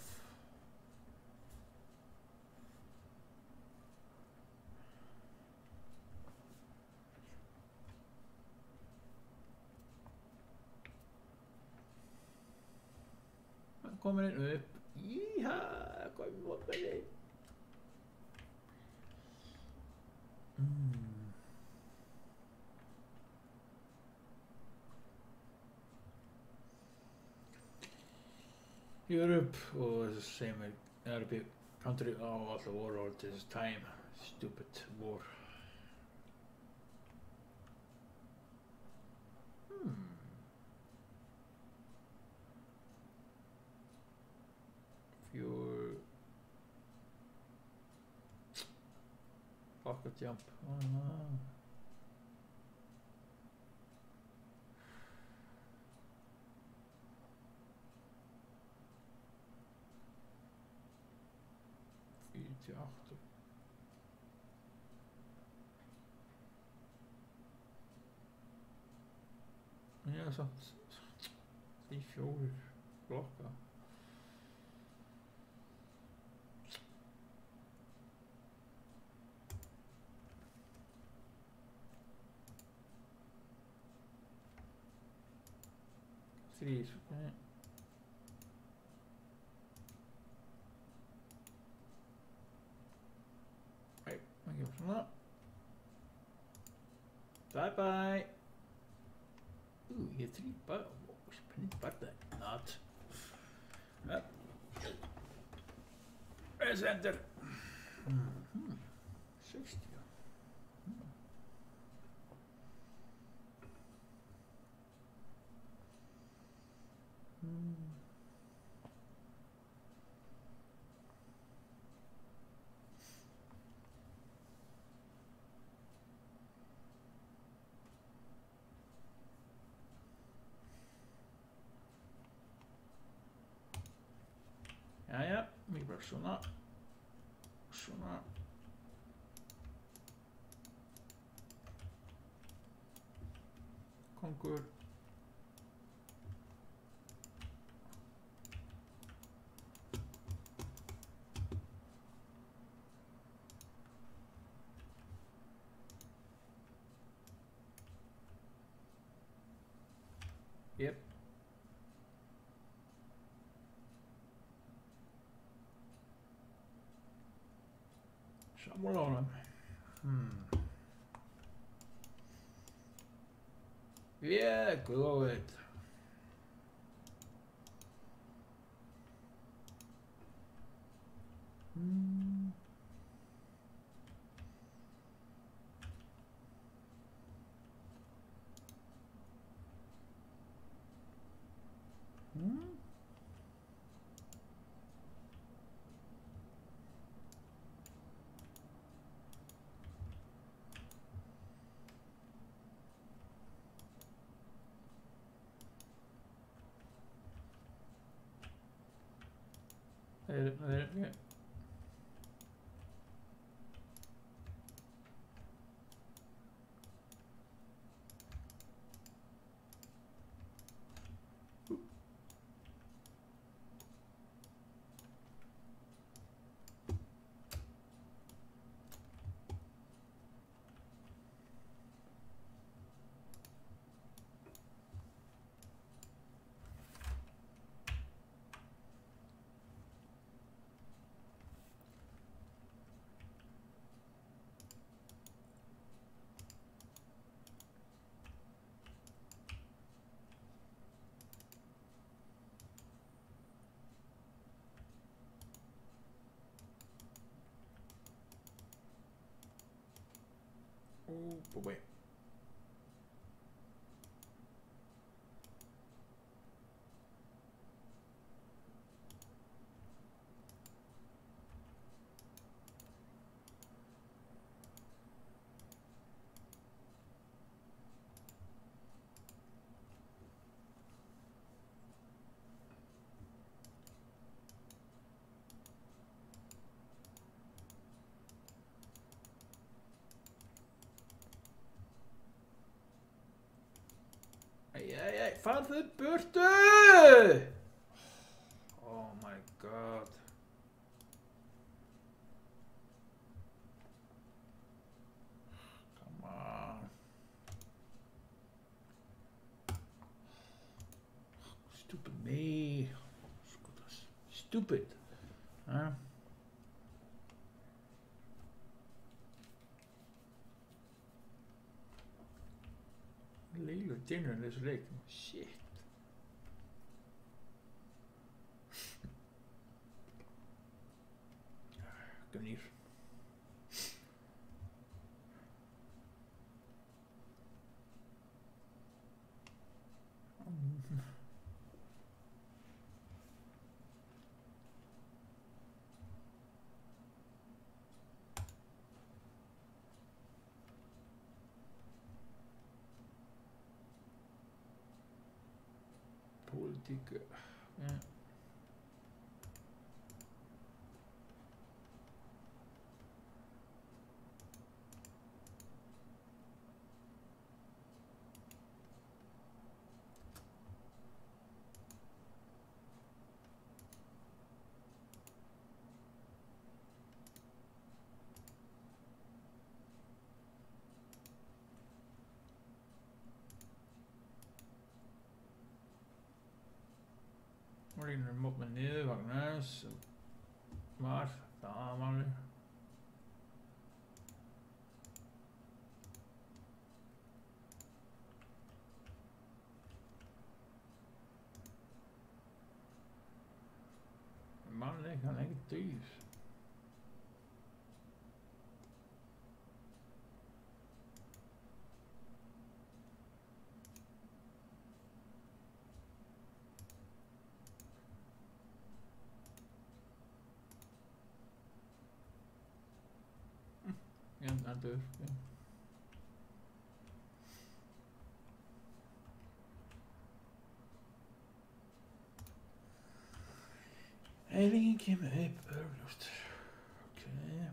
Komin inn upp. Íha, hvað er mót með þig? Mm. Europe or the same Arabic country. Oh, all the war all this time. Stupid war. Hmm. Your pocket jump. Oh no. fjörutíu og átta. Já, samt því fjórir blokka. Þrír. Nei, það kemur svona. Bye bye. Ooh, you get three bucks. Spending birthday. Not. Yep. Press enter. Mm-hmm. sixty. Mm. Mm. Jæja, mér bara svona, svona. Kongur. Yep. Sammála honum. Hmm. Yeah, go it. Hmm. Hmm. There, there, yeah. Oh boy. Æj, æj, æj, farðu burtu! Oh my god. Come on. Stupid me. Stupid. Huh? Leilu dinner in þessu leik. Shit. Gunnar. Politik. Ja. Marine remote med nede, Wagner's. Smart. Der mangler. Mangler ikke, han er ikke død. Ja, han er død. Ja. Alien kemur upp örglust. Okay.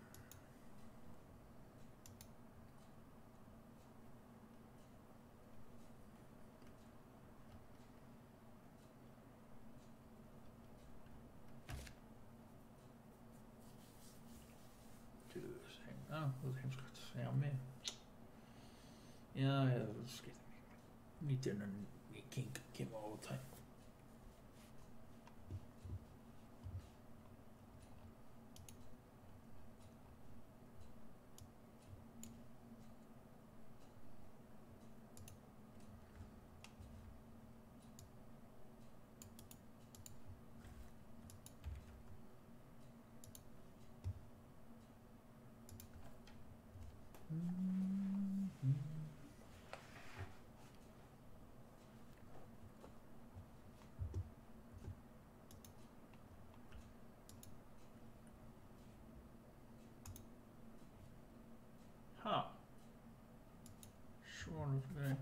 Ja, det er hemskt. Jeg er med. Ja, ja, det er skidt. Midt under King Kim all the time. Ha. Svona fyrir.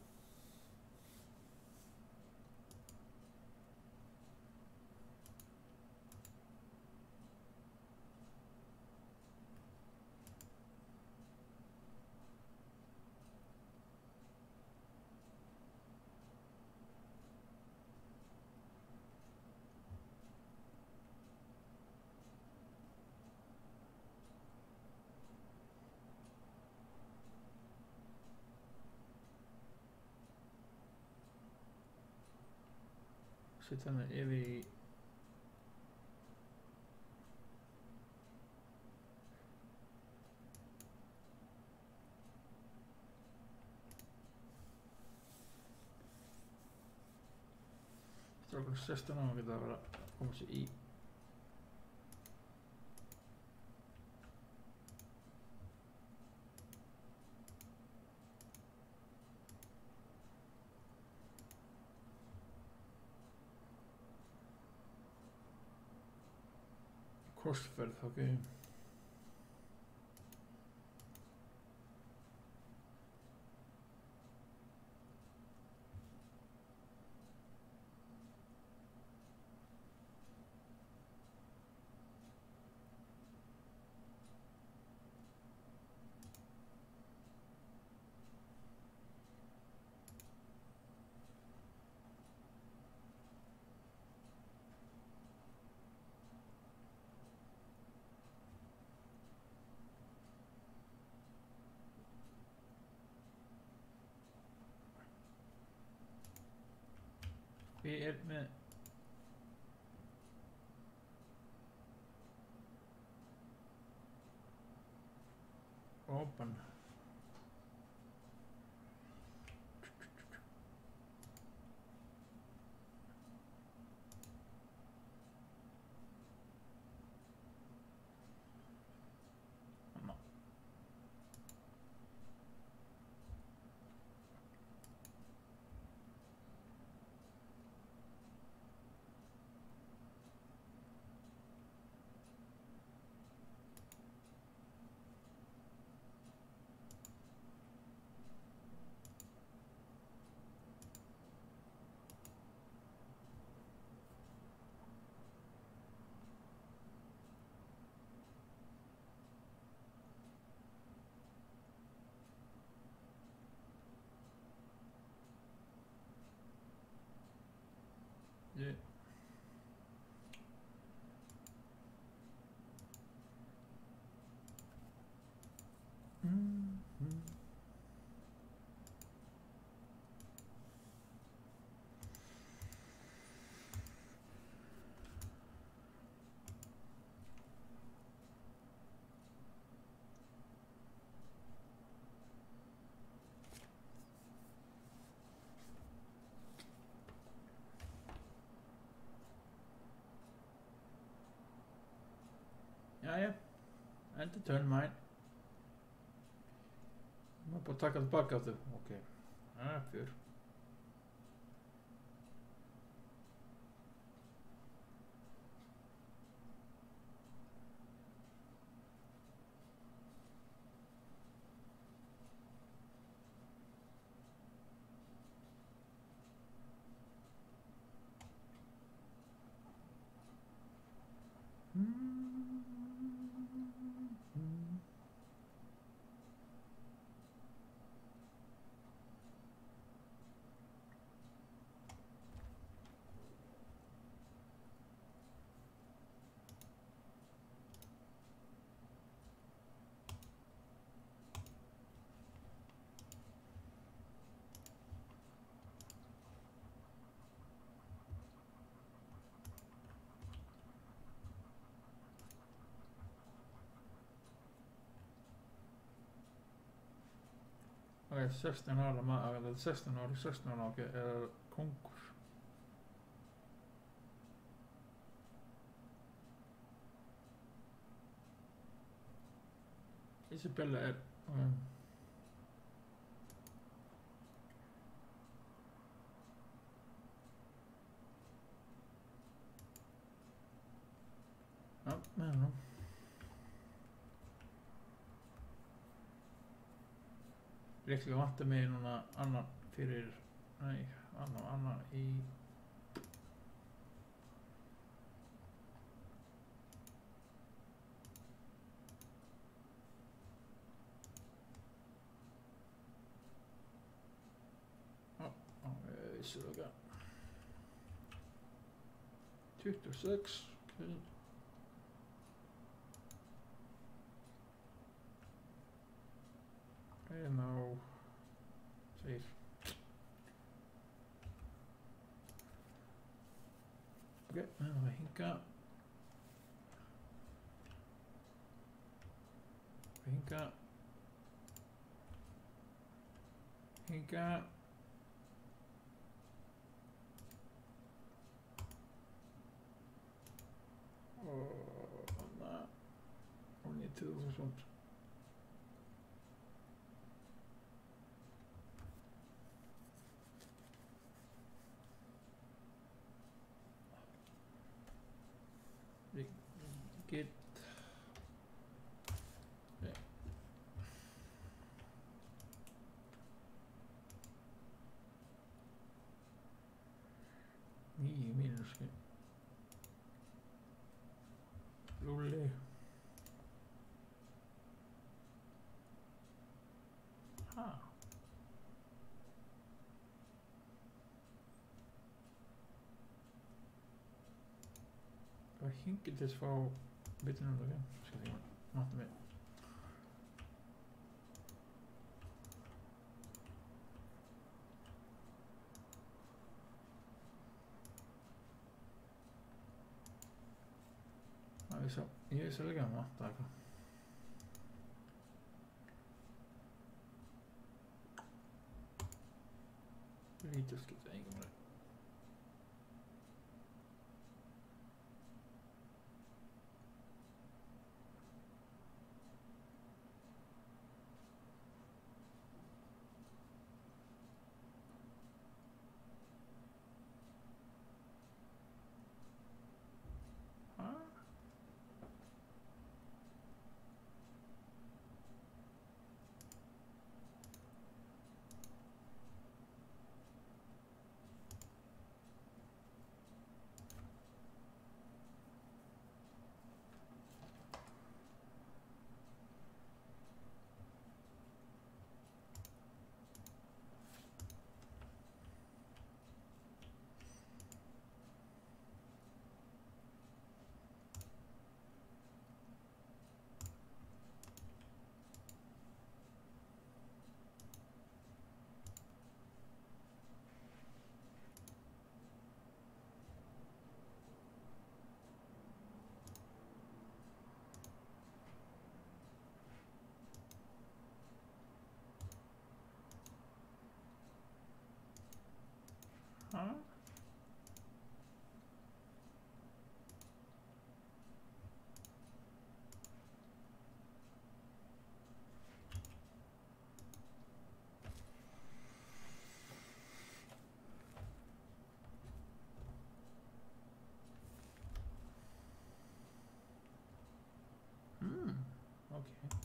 Sitter han yfir í Strákur sextán ára geta að vera að koma sér í korsferð, ok. Ég er með open. Ég mm, mm. Jæja, enda turn mine. Má bara taka tilbaka aftur. Ok, það er fjör. Ok, sextán ára maður, þetta er sextán ára, sextán ára, ok, er kongur. Isabella er um, já, með hann. Líklega vantar mig núna annan fyrir, nei, annan, annan í Ó, ó, ég vissi það ekki. tuttugu og sex, ok. En á tveir. Ok, það er hinga. Hinga. Hinga. Og þarna og níutíu þúsund. Get yeah. Níu mínus Lúli ha það hingir til að fá bitur náttúrulega, skal ég matta mig. Olisi, ei selkeä mahtaako. Riittäisikö eikö mulle? Huh? Hmm. Okay.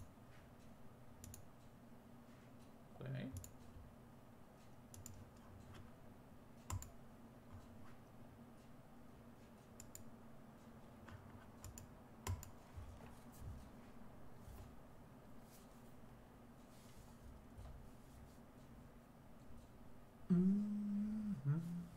Okay. Mm-hmm.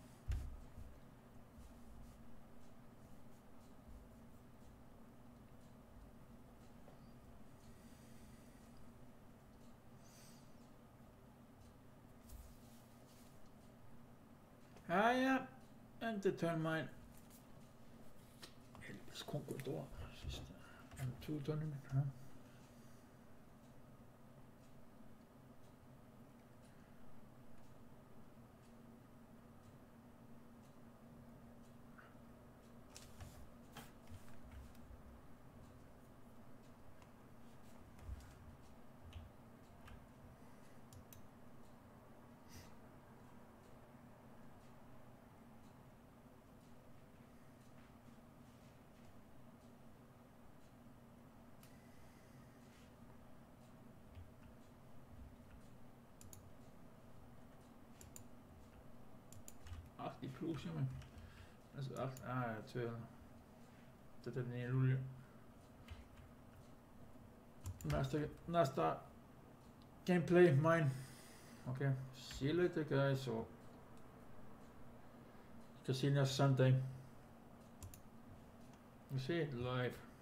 Ah ja, inte törnmine. Helvetes konkur då. Sista. En två tournament. Huh? acht i plus, jamen. Altså acht, ah, ja, tvivl. Det er den ene lulje. Næste, næste gameplay, mine. Okay, see you later guys, so Casino Sunday. You see it live.